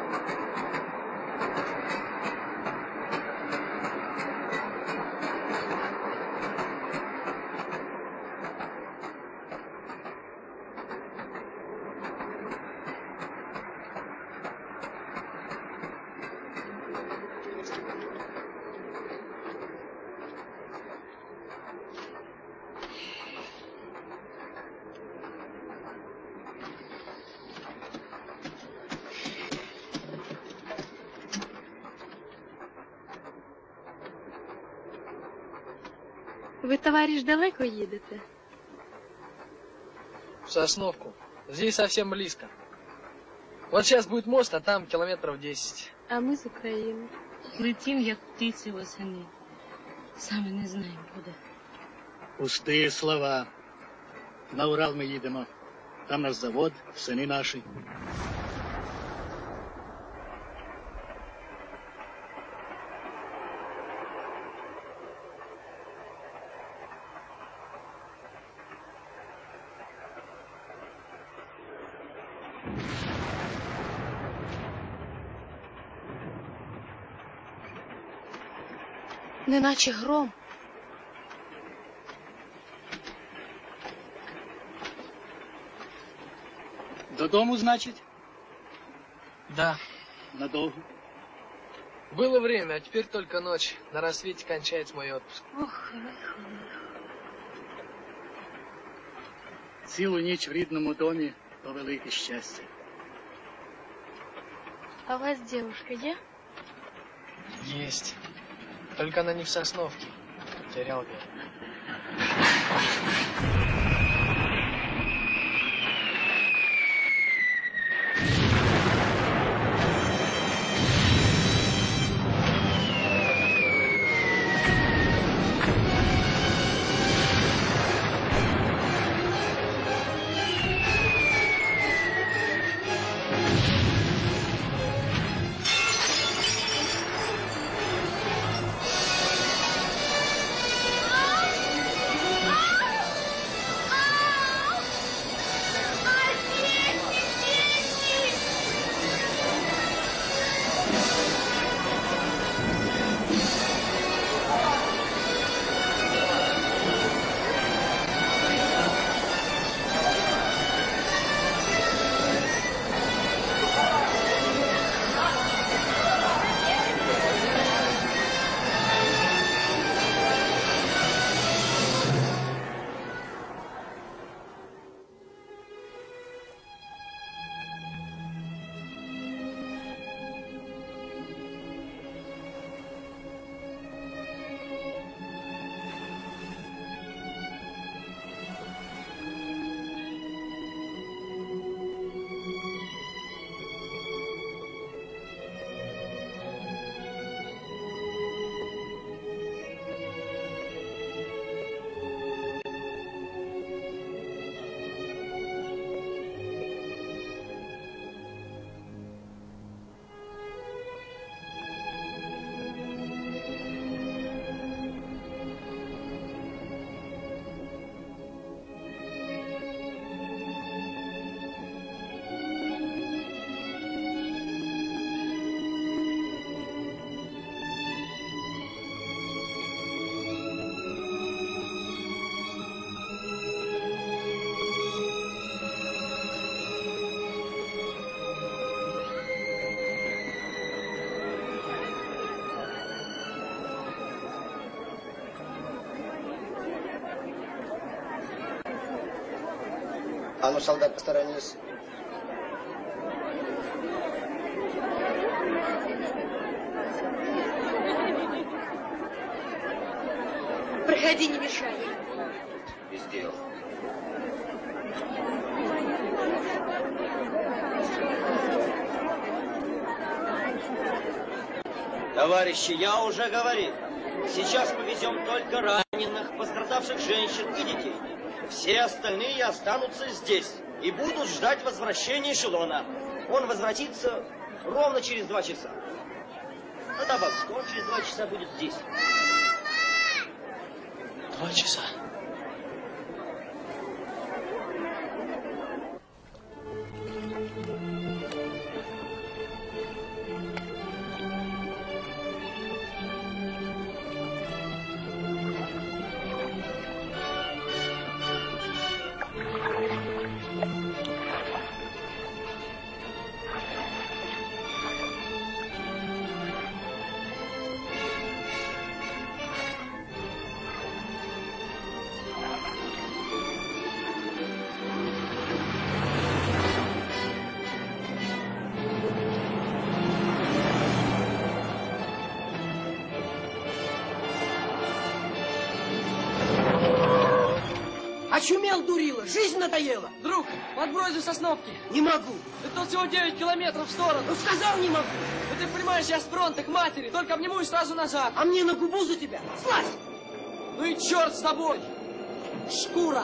Ви, товарищ, далеко їдете? В Сосновку. Здесь совсем близко. Вот сейчас будет мост, а там километров десять. А ми з України. Летим, як птиці восени. Саме не знаємо куди. Пусті слова. На Урал ми їдемо. Там наш завод, сини наші. Неначе гром. Додому, значить? Да. Надолго? Было время, а теперь только ночь. На рассвете кончается мой отпуск. Ох, Цілу ніч в рідному домі – то велике щастя. а у вас девушка є? Есть. Только она не в Сосновке. Терял я. А ну, солдат, посторонись. Проходи, не мешай. Без дела. Товарищи, я уже говорил, сейчас повезем только раненых, пострадавших женщин и детей. Все остальные останутся здесь и будут ждать возвращения эшелона. Он возвратится ровно через два часа. Ну, добавь, что он через два часа будет здесь. Два часа. Очумел, дурила, жизнь надоела. Друг, подбрось за Сосновки. Не могу. Это всего девять километров в сторону. Ну, сказал, не могу. Ну, ты понимаешь, я с фронта к матери, только обниму и сразу назад. А мне на губу за тебя. Слазь! Ну и черт с тобой. Шкура.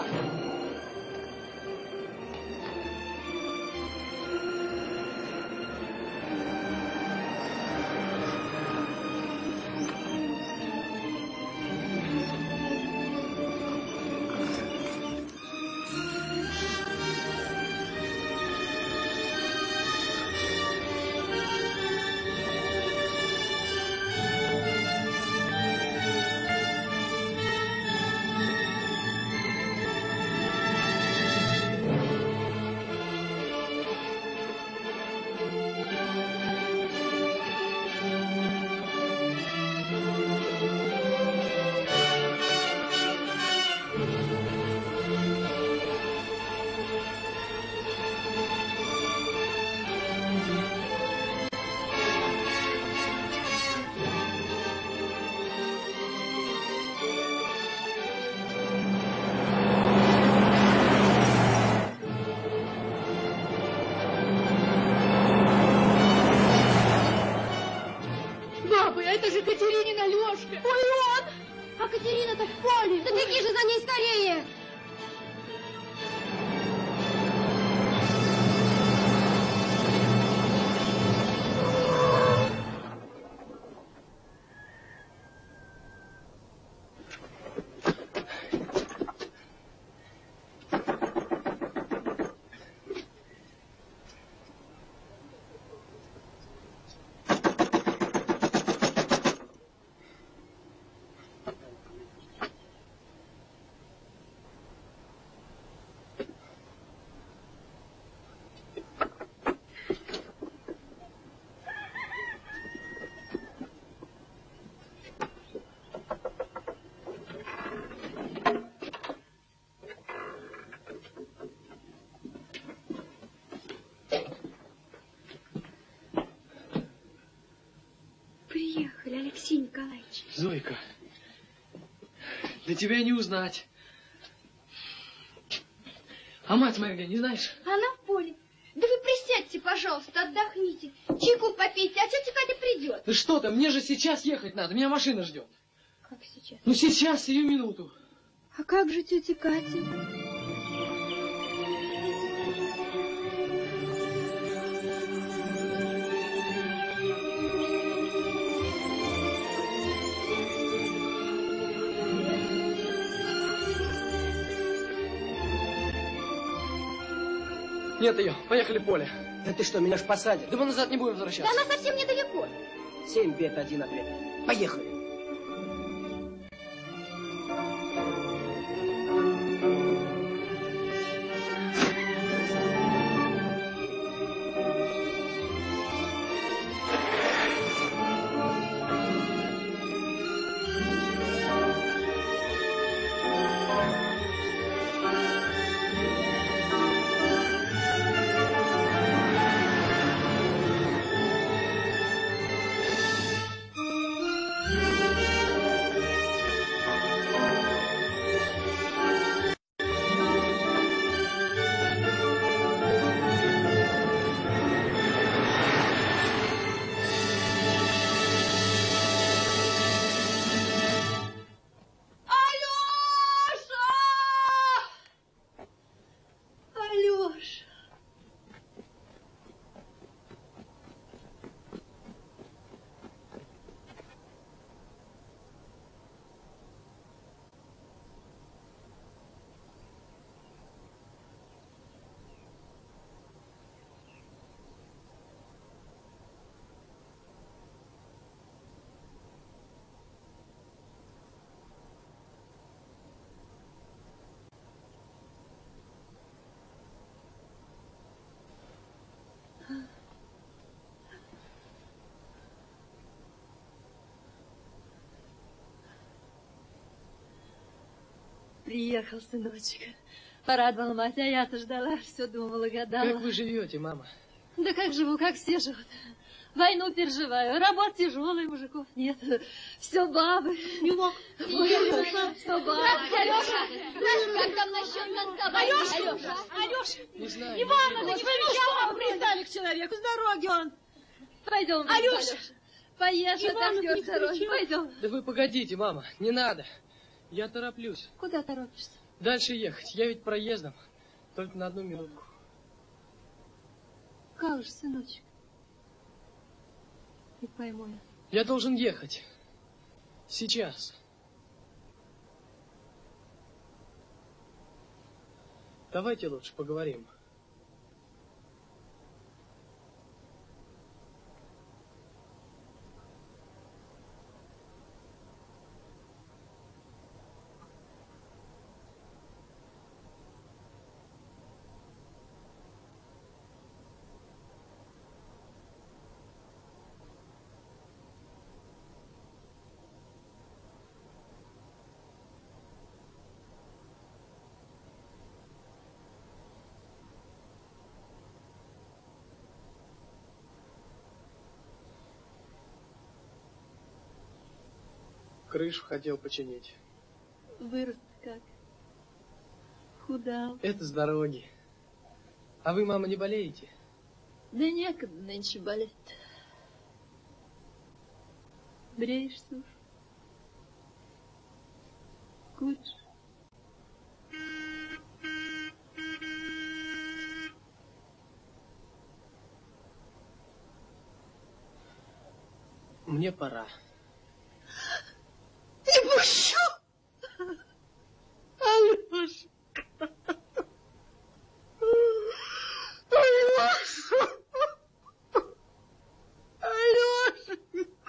Приехали, Алексей Николаевич. Зойка, да тебя не узнать. А мать моя где, не знаешь? Она в поле. Да вы присядьте, пожалуйста, отдохните. Чайку попейте, а тетя Катя придет. Да что ты, мне же сейчас ехать надо, меня машина ждет. Как сейчас? Ну сейчас, сию минуту. А как же тетя Катя? Нет ее, поехали в поле. Да ты что, меня ж посадят? Да мы назад не будем возвращаться. Да она совсем недалеко. Семь бед, один ответ. Поехали. Thank you. Приехал, сыночек. Порадовала мать, а я-то ждала, все думала, гадала. Как вы живете, мама? Да как живу, как все живут. Войну переживаю, работа тяжелая, мужиков нет. Все бабы. Не мог. Все бабы. Алеша, как там насчет танцевать? Алеша, Алеша, не знаю. Ивана, да не замечала, пристали к человеку, с дороги он. Пойдем, Алеша. Поешь, отдохнешь с дороги. Пойдем. Да вы погодите, мама, не надо. Я тороплюсь. Куда торопишься? Дальше ехать. Я ведь проездом. Только на одну минутку. Как же, сыночек? Не пойму я. Я должен ехать. Сейчас. Давайте лучше поговорим. Крышу хотел починить. Вырос как? Худал. Это с дороги. А вы, мама, не болеете? Да некогда нынче болеть. Бреешься уж. Куришь. Мне пора. Не пущу! Алеша! Алеша! Алеша!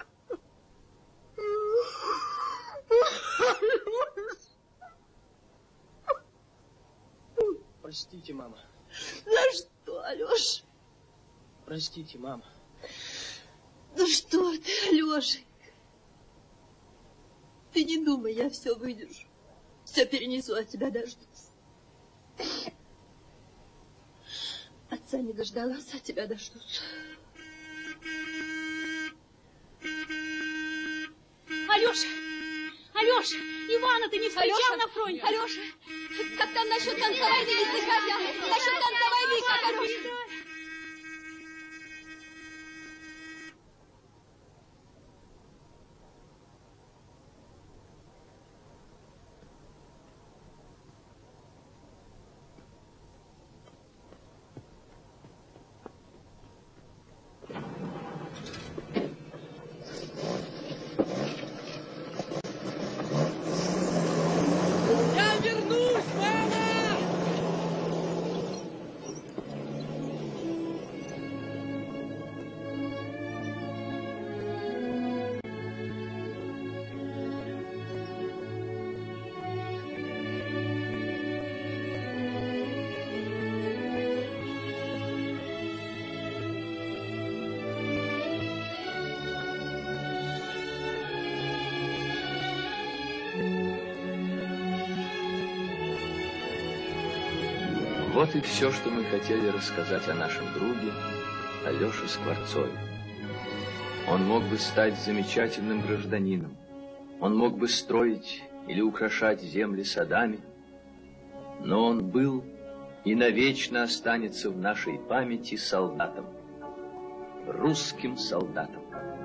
Простите, мама. За что, Алеша? Простите, мама. Ну что ты, Алешенька? Ты не думай, я все выдержу. Все перенесу, от тебя дождусь. Отца не дождалась, от тебя дождусь. Алеша! Алеша! Ивана ты не встречал на фронте? Алеша! Как там насчет танцевой вики? Насчет танцевой вики, Алеша! Вот и все, что мы хотели рассказать о нашем друге Алёше Скворцове. Он мог бы стать замечательным гражданином. Он мог бы строить или украшать земли садами. Но он был и навечно останется в нашей памяти солдатом. Русским солдатом.